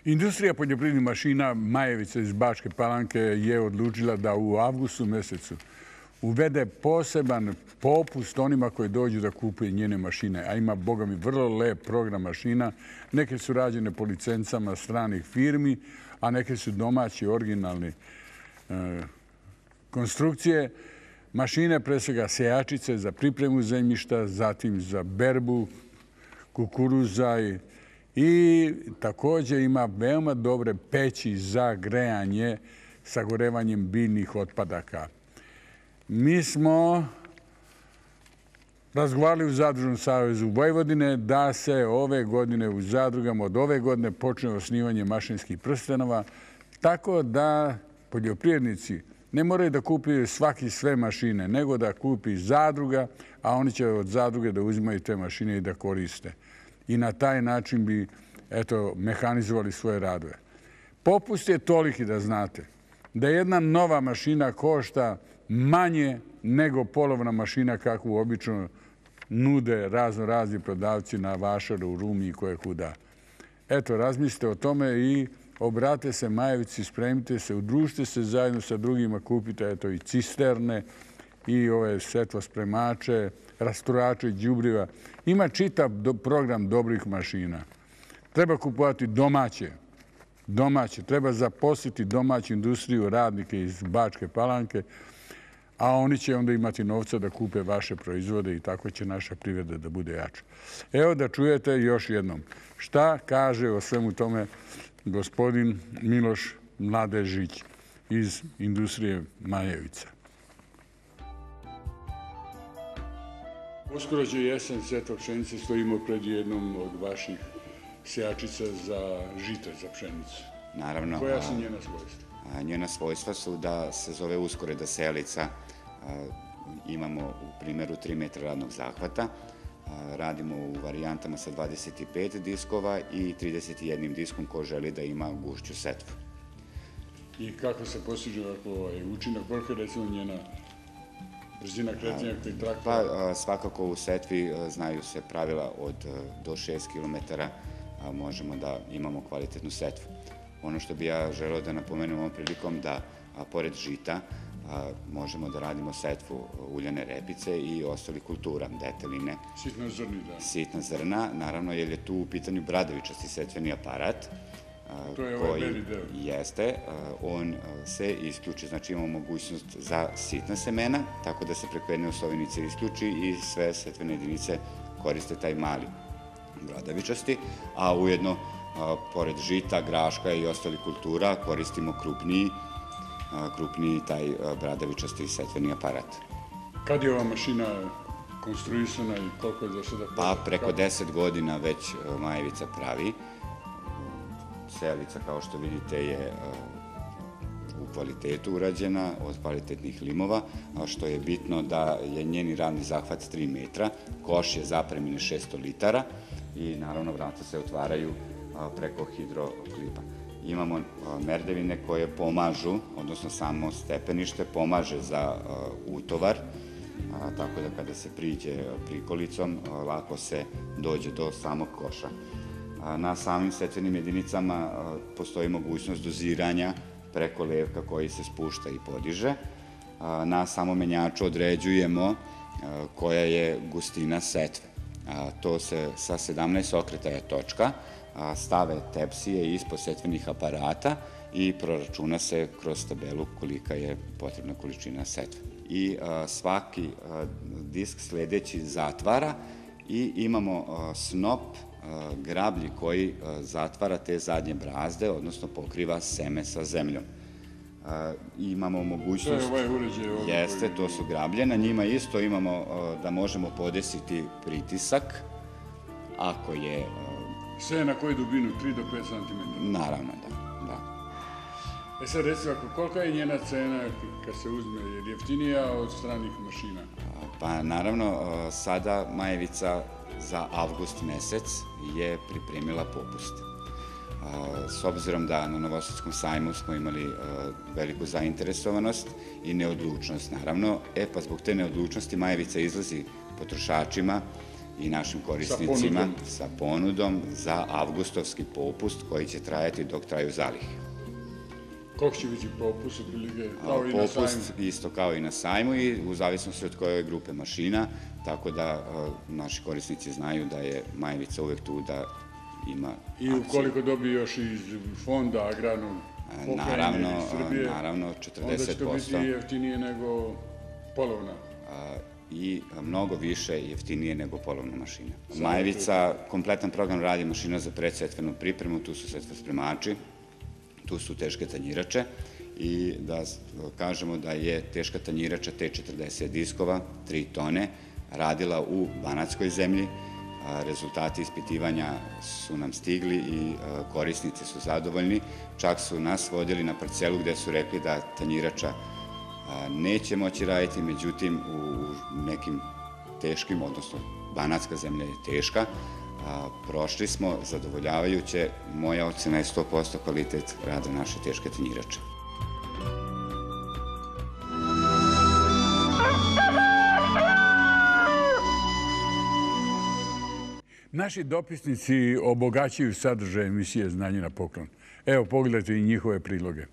Industrija poljoprivrednih mašina Majevica iz Bačke Palanke je odlučila da u avgustu mesecu uvede poseban popust onima koji dođu da kupuju njene mašine. A ima, boga mi, vrlo lep program mašina. Neke su rađene po licencama stranih firmi, a neke su domaći, originalni konstrukcije. Mašine, pre svega sejačice za pripremu zemljišta, zatim za berbu kukuruza i također ima veoma dobre peći za grejanje sagorevanjem biljnih otpadaka. Mi smo razgovarali u Zadružnom savezu Vojvodine da se ove godine u zadrugama od ove godine počne osnivanje mašinskih prstenova, tako da poljoprivrednici ne moraju da kupuju svaki sve mašine, nego da kupi zadruga, a oni će od zadruge da uzimaju te mašine i da koriste. I na taj način bi, eto, mehanizovali svoje radove. Popust je toliki, da znate, da jedna nova mašina košta manje nego polovna mašina kakvu obično nude razno razni prodavci na Vašaru, u Rumi i koje kuda. Eto, razmislite o tome i obrate se Majevici, spremite se, udružite se zajedno sa drugima, kupite eto i cisterne i ove setvospremače, rasturače, đubriva. Ima čitav program dobrih mašina. Treba kupovati domaće. Domaće. Treba zaposliti domaću industriju, radnike iz Bačke Palanke, a oni će onda imati novca da kupe vaše proizvode i tako će naša privreda da bude jača. Evo da čujete još jednom šta kaže o svemu tome gospodin Miloš Mladežić iz industrije Majevica. Uskoro će jesen, setva pšenice, stojimo pred jednom od vaših sejačica za žita, za pšenicu. Naravno. Koja su njena svojstva? Njena svojstva su da se zove uskoreda selica. Imamo u primjeru tri metra radnog zahvata. Radimo u varijantama sa dvadeset pet diskova i trideset jedan diskom ko želi da ima gušću setvu. I kako se postiže ovako učinak? Koliko je recimo njena brzina kretanja koji traktora? Pa svakako u setvi znaju se pravila od do šest kilometara možemo da imamo kvalitetnu setvu. Ono što bi ja želeo da napomenem ovom prilikom da pored žita možemo da radimo setvu uljane repice i ostali kultura, deteline. Sitna zrna, da. Sitna zrna, naravno, jer je tu u pitanju bradavičasti setveni aparat. To je ovaj beli deo. Jeste. On se isključi, znači imamo mogućnost za sitna semena, tako da se preko jedne osovinice isključi i sve setvene jedinice koriste taj mali bradavičasti, a ujedno, pored žita, graška i ostali kultura, koristimo krupniji krupniji taj bradavičasti setveni aparat. Kad je ova mašina konstruisana i koliko je do sada? Pa preko deset godina već Majevica pravi. Selica, kao što vidite, je u kvalitetu urađena od kvalitetnih limova, a što je bitno da je njeni radni zahvat tri metra, koš je zapremine šesto litara i naravno vrata se otvaraju preko hidroklipa. Imamo merdevine koje pomažu, odnosno samo stepenište pomaže za utovar, tako da kada se priđe prikolicom, lako se dođe do samog koša. Na samim setvenim jedinicama postoji mogućnost doziranja preko levka koji se spušta i podiže. Na samom menjaču određujemo koja je gustina setve. To se sa sedamnaest okretaja točka stave tepsije ispod setvenih aparata i proračuna se kroz tabelu kolika je potrebna količina setve. I svaki disk sledeći zatvara i imamo snop grablji koji zatvara te zadnje brazde, odnosno pokriva seme sa zemljom. Imamo mogućnost... To je ovaj uređaj ovdje. Jeste, to su grablje. Na njima isto imamo da možemo podesiti pritisak, ako je... Sve na koju dubinu? tri do pet centimetara? Naravno, da. E sad recimo, kolika je njena cena kad se uzme? Je jeftinija od stranih mašina? Pa naravno, sada Majevica za avgust mesec je pripremila popust. S obzirom da na Novosadskom sajmu smo imali veliku zainteresovanost i neodlučnost, naravno. E pa zbog te neodlučnosti Majevica izlazi potrošačima i našim korisnicima sa ponudom za avgustovski popust koji će trajati dok traju zalihe. Koliko će biti popust otprilike kao i na sajmu? Popust isto kao i na sajmu i u zavisnosti od koje grupe mašina, tako da naši korisnici znaju da je Majevica uvek tu da ima akciju. I ukoliko dobije još iz fonda agrarnog pokrajine iz Srbije, naravno, četrdeset posto. Onda će to biti jeftinije nego polovna. I mnogo više jeftinije nego polovna mašina. Majevica, kompletan program radi mašina za predsetvenu pripremu, tu su setvospremači, tu su teške tanjirače i da kažemo da je teška tanjirača T četrdeset diskova, tri tone, radila u Banatskoj zemlji. Rezultati ispitivanja su nam stigli i korisnici su zadovoljni. Čak su nas vodili na parcelu gde su rekli da tanjirača neće moći raditi, međutim u nekim teškim, odnosno Banatska zemlja je teška, prošli smo zadovoljavajuće, moja ocena je sto posto kvalitet rada naše teške tanjirače. Naši dopisnici obogaćuju sadržaj emisije Znanje na poklon. Evo, pogledajte i njihove priloge.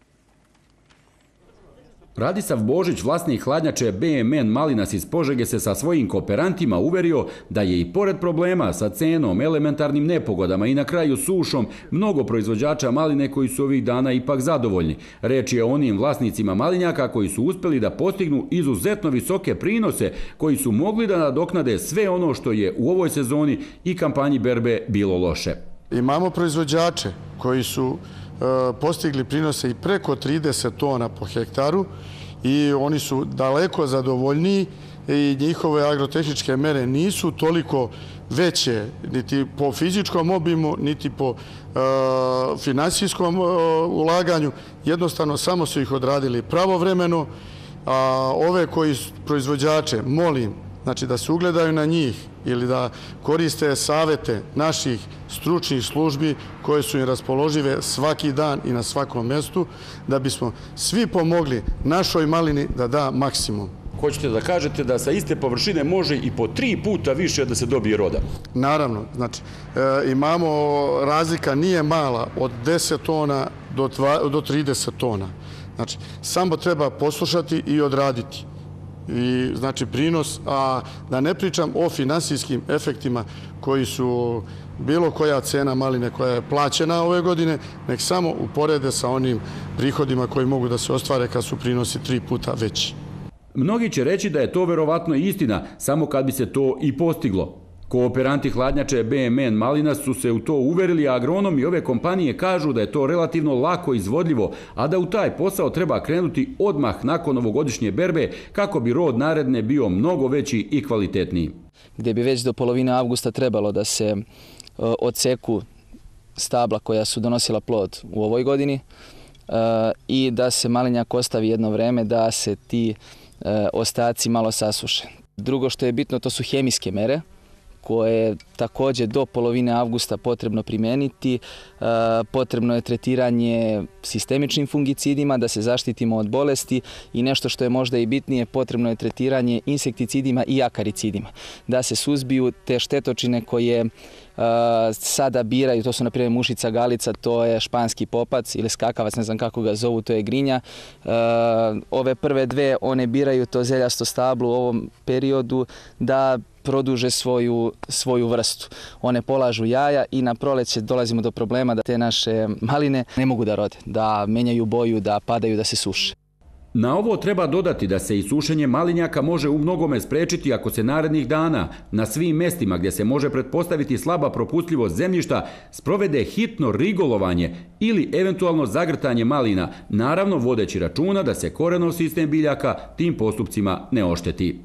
Radisav Božić, vlasnik hladnjače B M N Malinas iz Požege, se sa svojim kooperantima uverio da je i pored problema sa cenom, elementarnim nepogodama i na kraju sušom, mnogo proizvođača maline koji su ovih dana ipak zadovoljni. Reč je o onim vlasnicima malinjaka koji su uspeli da postignu izuzetno visoke prinose koji su mogli da nadoknade sve ono što je u ovoj sezoni i kampanji berbe bilo loše. Imamo proizvođače koji su postigli prinose i preko trideset tona po hektaru i oni su daleko zadovoljniji i njihove agrotehničke mere nisu toliko veće niti po fizičkom obimu, niti po finansijskom ulaganju. Jednostavno samo su ih odradili pravovremeno, a ove koji proizvođače molim znači da se ugledaju na njih ili da koriste savete naših stručnih službi koje su im raspoložive svaki dan i na svakom mestu, da bismo svi pomogli našoj malini da da maksimum. Hoćete da kažete da sa iste površine može i po tri puta više da se dobije roda? Naravno, znači imamo, razlika nije mala, od deset tona do trideset tona. Znači, samo treba poslušati i odraditi. I znači prinos, a da ne pričam o finansijskim efektima koji su bilo koja cena maline koja je plaćena ove godine, nek samo uporede sa onim prihodima koji mogu da se ostvare kad su prinosi tri puta veći. Mnogi će reći da je to verovatno istina, samo kad bi se to i postiglo. Kooperanti hladnjače B M N Malinas su se u to uverili, a agronomi ove kompanije kažu da je to relativno lako izvodljivo, a da u taj posao treba krenuti odmah nakon ovogodišnje berbe kako bi rod naredne bio mnogo veći i kvalitetniji. Gde bi već do polovine avgusta trebalo da se odseku stabla koja su donosila plod u ovoj godini i da se malinjak ostavi jedno vreme da se ti ostaci malo sasuše. Drugo što je bitno, to su hemijske mere koje je također do polovine avgusta potrebno primeniti. Potrebno je tretiranje sistemičnim fungicidima da se zaštitimo od bolesti i nešto što je možda i bitnije, potrebno je tretiranje insekticidima i akaricidima da se suzbiju te štetočine koje sada biraju, to su na primjer mušica galica, to je španski popac ili skakavac, ne znam kako ga zovu, to je grinja. Ove prve dve, one biraju to zeljasto stablo u ovom periodu da produže svoju, svoju vrstu. One polažu jaja i na proleće dolazimo do problema da te naše maline ne mogu da rode, da menjaju boju, da padaju, da se suše. Na ovo treba dodati da se i sušenje malinjaka može u mnogome sprečiti ako se narednih dana na svim mestima gdje se može pretpostaviti slaba propustljivost zemljišta sprovede hitno rigolovanje ili eventualno zagrtanje malina, naravno vodeći računa da se korenov sistem biljaka tim postupcima ne ošteti.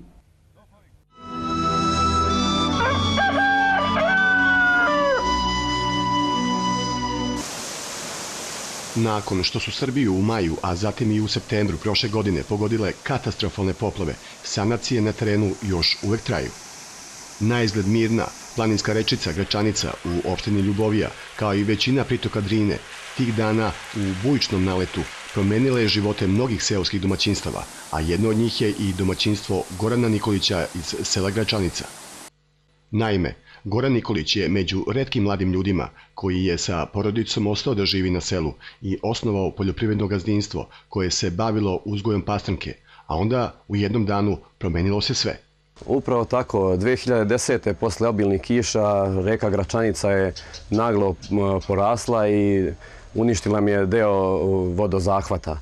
Nakon što su Srbiju u maju, a zatim i u septembru prošle godine pogodile katastrofalne poplave, sanacije na terenu još uvek traju. Naizgled mirna, planinska rečica Gračanica u opštini Ljubovija, kao i većina pritoka Drine, tih dana u bujičnom naletu promenile živote mnogih seoskih domaćinstava, a jedno od njih je i domaćinstvo Gorana Nikolića iz sela Gračanica. Naime, Goran Nikolić je među retkim mladim ljudima koji je sa porodicom ostao da živi na selu i osnovao poljoprivredno gazdinstvo koje se bavilo uzgojom pastramke, a onda u jednom danu promenilo se sve. Upravo tako, dve hiljade desete. posle obilnih kiša reka Gračanica je naglo porasla i uništila mi je deo vodozahvata.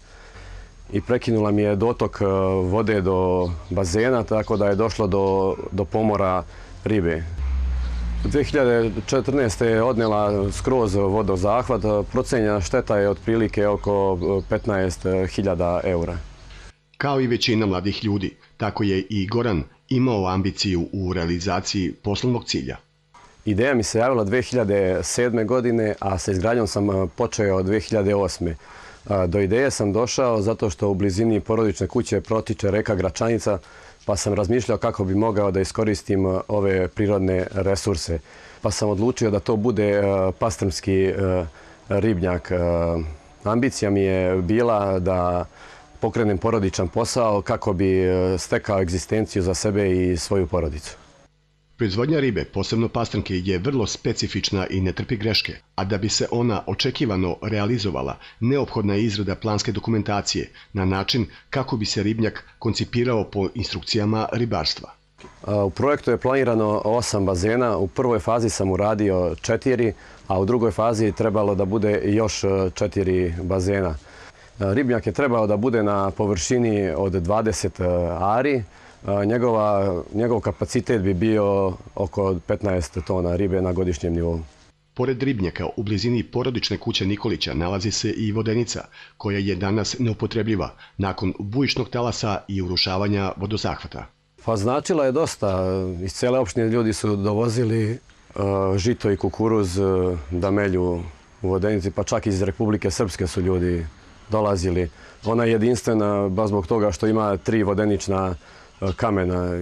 I prekinula mi je dotok vode do bazena, tako da je došlo do, do pomora ribe. dve hiljade četrnaeste. je odnela skroz vodozahvat, procenjena šteta je otprilike oko petnaest hiljada eura. Kao i većina mladih ljudi, tako je i Goran imao ambiciju u realizaciji poslovnog cilja. Ideja mi se javila dve hiljade sedme. godine, a sa izgradnjom sam počeo dve hiljade osme. Do ideje sam došao zato što u blizini porodične kuće protiče reka Gračanica, pa sam razmišljao kako bi mogao da iskoristim ove prirodne resurse. Pa sam odlučio da to bude pastrmski ribnjak. Ambicija mi je bila da pokrenem porodičan posao kako bi stekao egzistenciju za sebe i svoju porodicu. Proizvodnja ribe, posebno pastramke, je vrlo specifična i ne trpi greške, a da bi se ona očekivano realizovala, neophodna je izrada planske dokumentacije na način kako bi se ribnjak koncipirao po instrukcijama ribarstva. U projektu je planirano osam bazena. U prvoj fazi sam uradio četiri, a u drugoj fazi trebalo da bude još četiri bazena. Ribnjak je trebao da bude na površini od dvadeset ari. Njegova, njegov kapacitet bi bio oko petnaest tona ribe na godišnjem nivou. Pored ribnjaka, u blizini porodične kuće Nikolića nalazi se i vodenica, koja je danas neupotrebljiva nakon bujičnog talasa i urušavanja vodozahvata. Pa značila je dosta. Iz cele opštine ljudi su dovozili uh, žito i kukuruz uh, da melju u vodenici, pa čak iz Republike Srpske su ljudi dolazili. Ona je jedinstvena baš zbog toga što ima tri vodenična kamena.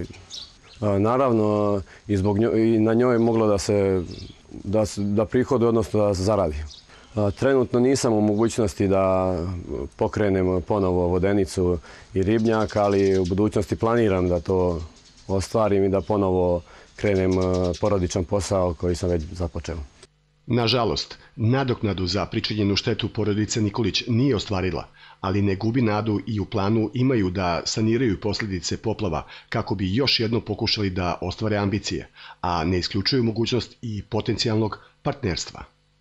Naravno, i, zbog njo, i na njoj je moglo da se da, da prihode, odnosno da se zaradi. Trenutno nisam u mogućnosti da pokrenem ponovo vodenicu i ribnjak, ali u budućnosti planiram da to ostvarim i da ponovo krenem porodičan posao koji sam već započeo. Nažalost, nadoknadu za pričinjenu štetu porodica Nikolić nije ostvarila, ali ne gubi nadu i u planu imaju da saniraju posljedice poplava kako bi još jednom pokušali da ostvare ambicije, a ne isključuju mogućnost i potencijalnog partnerstva.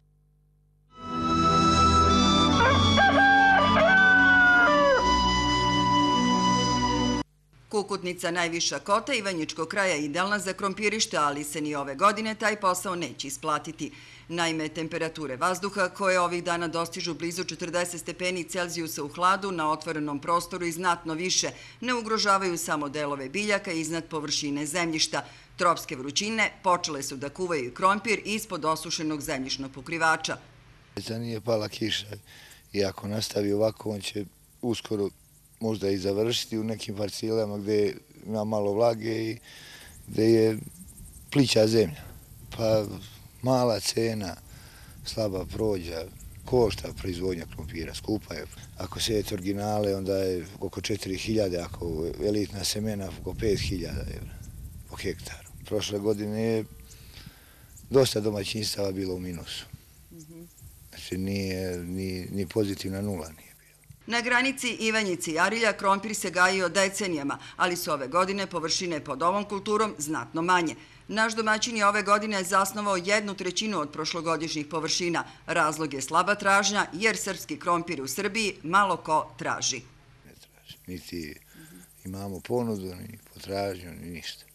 Kukutnica najviša kota Ivanjičkog kraja idealna za krompirište, ali se ni ove godine taj posao neće isplatiti. Naime, temperature vazduha koje ovih dana dostižu blizu četrdeset stepeni Celzijusa u hladu na otvorenom prostoru i znatno više ne ugrožavaju samo delove biljaka iznad površine zemljišta. Tropske vrućine počele su da kuvaju krompir ispod osušenog zemljišnog pokrivača. Da nije pala kiša i ako nastavi ovako, on će uskoro možda i završiti u nekim parcelama gde ima malo vlage i gde je plića zemlja. Pa mala cena, slaba prođa, košta proizvodnja krompira, skupa je. Ako sejete originale, onda je oko četiri hiljade, ako elitna semena oko pet hiljada evra po hektaru. Prošle godine je dosta domaćinstava bilo u minusu. Znači nije ni, ni pozitivna nula nije. Na granici Ivanjice i Arilja krompir se gajio decenijama, ali su ove godine površine pod ovom kulturom znatno manje. Naš domaćin je ove godine zasnovao jednu trećinu od prošlogodišnjih površina. Razlog je slaba tražnja, jer srpski krompir u Srbiji malo ko traži. Ne traži, niti imamo ponudu, ni potražnju, ni ništa.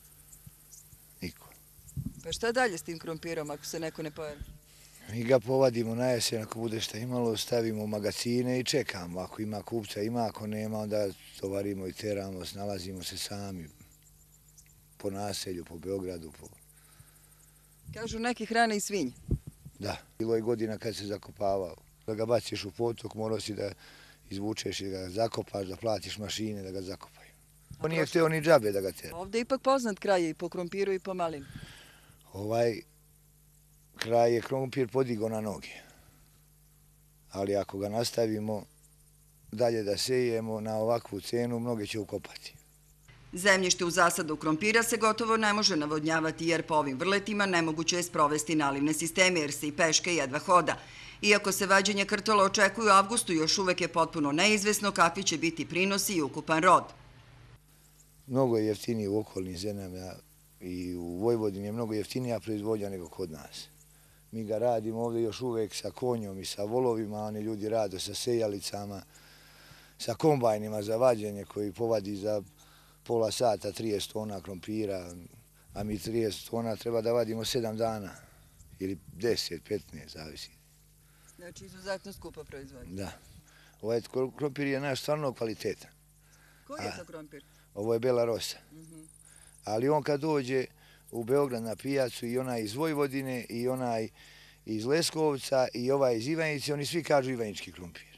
Niko. Pa šta dalje s tim krompirom ako se neko ne pojavi? Mi ga povadimo na jesen, ako bude šta imalo, stavimo u magazine i čekamo. Ako ima kupca, ima, ako nema, onda tovarimo i teramo, snalazimo se sami po naselju, po Beogradu. Po... Kažu neki hrane i svinje. Da, bilo je godina kad se zakopavao. Da ga baciš u potok, morao si da izvučeš i da ga zakopaš, da platiš mašine, da ga zakopaju. On nije hteo ni džabe da ga tera. Ovdje je ipak poznat kraj i po krompiru i po malini. Ovaj kraj je krompir podigao na noge. Ali ako ga nastavimo dalje da sejemo na ovakvu cenu, mnoge će ukopati. Zemljište u zasadu krompira se gotovo ne može navodnjavati jer po ovim vrletima nemoguće je sprovesti nalivne sisteme jer se i peške jedva hoda. Iako se vađenje krtola očekuju u avgustu, još uvek je potpuno neizvesno kakvi će biti prinosi i ukupan rod. Mnogo je jeftinije u okolnim zemljama i u Vojvodini je mnogo jeftinija proizvodnja nego kod nas. Mi ga radimo ovdje još uvek sa konjom i sa volovima, oni ljudi rade sa sejalicama, sa kombajnima za vađenje koji povadi za pola sata trideset tona krompira, a mi trideset tona treba da vadimo sedam dana ili deset, petnaest, zavisi. Znači, izuzetno skupa proizvodnja. Da. Ovaj krompir je naš stvarno kvalitetan. Koji je to krompir? Ovo je Bela Rosa. Ali on kad dođe u Beograd na pijacu i onaj iz Vojvodine i onaj iz Leskovca i ovaj iz Ivanjice, oni svi kažu ivanjički krompir.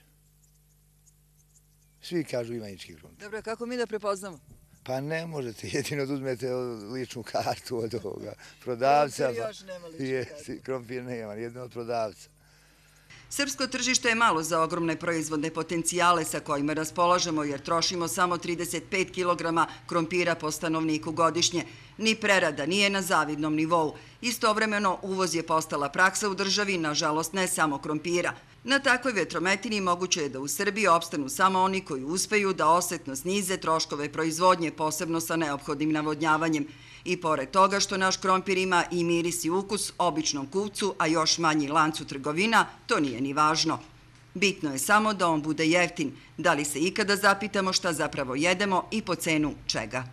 Svi kažu ivanjički krompir. Dobro, kako mi da prepoznamo? Pa ne možete, jedino da uzmete ličnu kartu od ovoga prodavca. Krompir još nema ličnu kartu. Krompir nema, jedno od prodavca. Srpsko tržište je malo za ogromne proizvodne potencijale sa kojima raspolažemo jer trošimo samo trideset pet kilograma krompira po stanovniku godišnje. Ni prerada nije na zavidnom nivou. Istovremeno uvoz je postala praksa u državi, nažalost ne samo krompira. Na takvoj vetrometini moguće je da u Srbiji opstanu samo oni koji uspeju da osetno snize troškove proizvodnje, posebno sa neophodnim navodnjavanjem. I pored toga što naš krompir ima i miris i ukus običnom kupcu, a još manji lancu trgovina, to nije ni važno. Bitno je samo da on bude jeftin. Da li se ikada zapitamo šta zapravo jedemo i po cenu čega?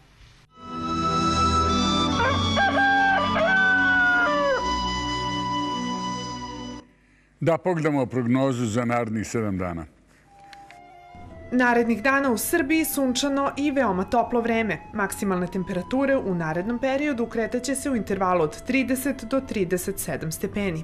Da pogledamo prognozu za narednih sedam dana. Narednih dana u Srbiji sunčano i veoma toplo vreme. Maksimalne temperature u narednom periodu kretaće se u intervalu od trideset do trideset sedam stepeni.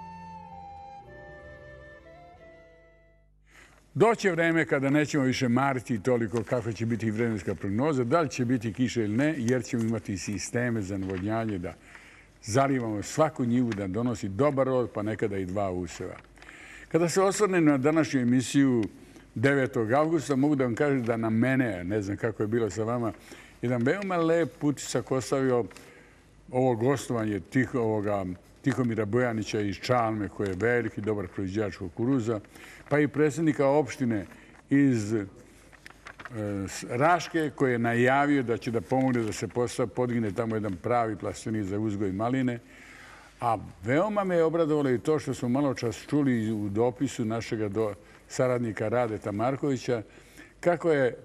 Doće vreme kada nećemo više mariti toliko kakva će biti vremenska prognoza, da li će biti kiše ili ne, jer ćemo imati sisteme za navodnjanje da zalivamo svaku njivu da donosi dobar rod, pa nekada i dva useva. Kada se osvrnem na današnju emisiju devetog avgusta, mogu da vam kažem da na mene, ne znam kako je bilo sa vama, jedan veoma lep utisak ostavio ovo gostovanje Tihomira Bojanića iz Čalme, koji je veliki, dobar proizvođač kukuruza, pa i predsjednika opštine iz Raške, koji je najavio da će da pomogne da se podigne tamo jedan pravi plastenik za uzgoj maline. A veoma me je obradovalo i to što smo malo čas čuli u dopisu našeg saradnika Radeta Markovića, kako je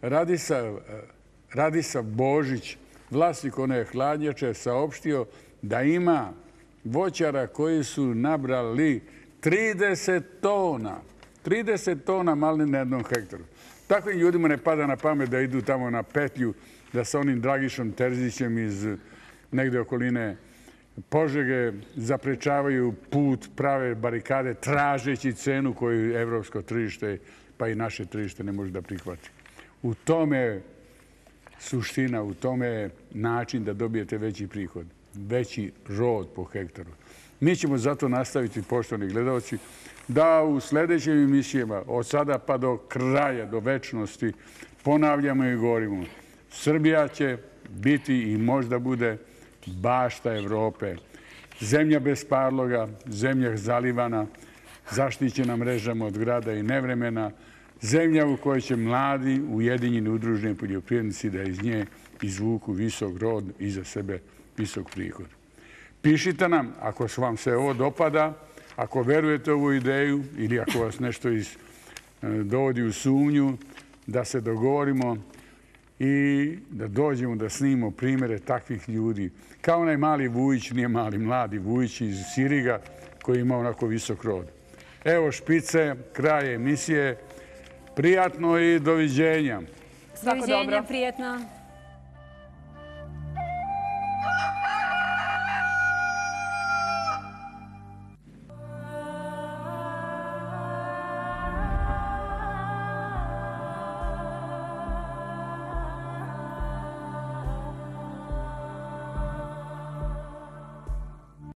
Radisa Božić, vlasnik one hladnjače, saopštio da ima voćara koji su nabrali trideset tona, trideset tona maline na jednom hektaru. Takvim ljudima ne pada na pamet da idu tamo na petlju, da sa onim Dragišom Terzićem iz negde okoline Požege zaprečavaju put, prave barikade, tražeći cenu koju evropsko tržište, pa i naše tržište ne može da prihvati. U tome je suština, u tome je način da dobijete veći prihod, veći rod po hektaru. Mi ćemo zato nastaviti, poštovani gledalci, da u sljedećim emisijama, od sada pa do kraja, do večnosti, ponavljamo i govorimo. Srbija će biti i možda bude bašta Evrope. Zemlja bez parloga, zemlja zalivana, zaštićena mrežama od grada i nevremena, zemlja u kojoj će mladi, ujedinjeni, udruženi poljoprivrednici da iz nje izvuku visok rod i za sebe visok prihod. Pišite nam ako vam se ovo dopada, ako verujete u ovu ideju ili ako vas nešto dovodi u sumnju, da se dogovorimo i da dođemo da snimimo primere takvih ljudi. Kao onaj mali Vujić, nije mali, mladi Vujić iz Siriga koji ima onako visok rod. Evo špice, kraj emisije. Prijatno i doviđenja. Doviđenja, prijatno.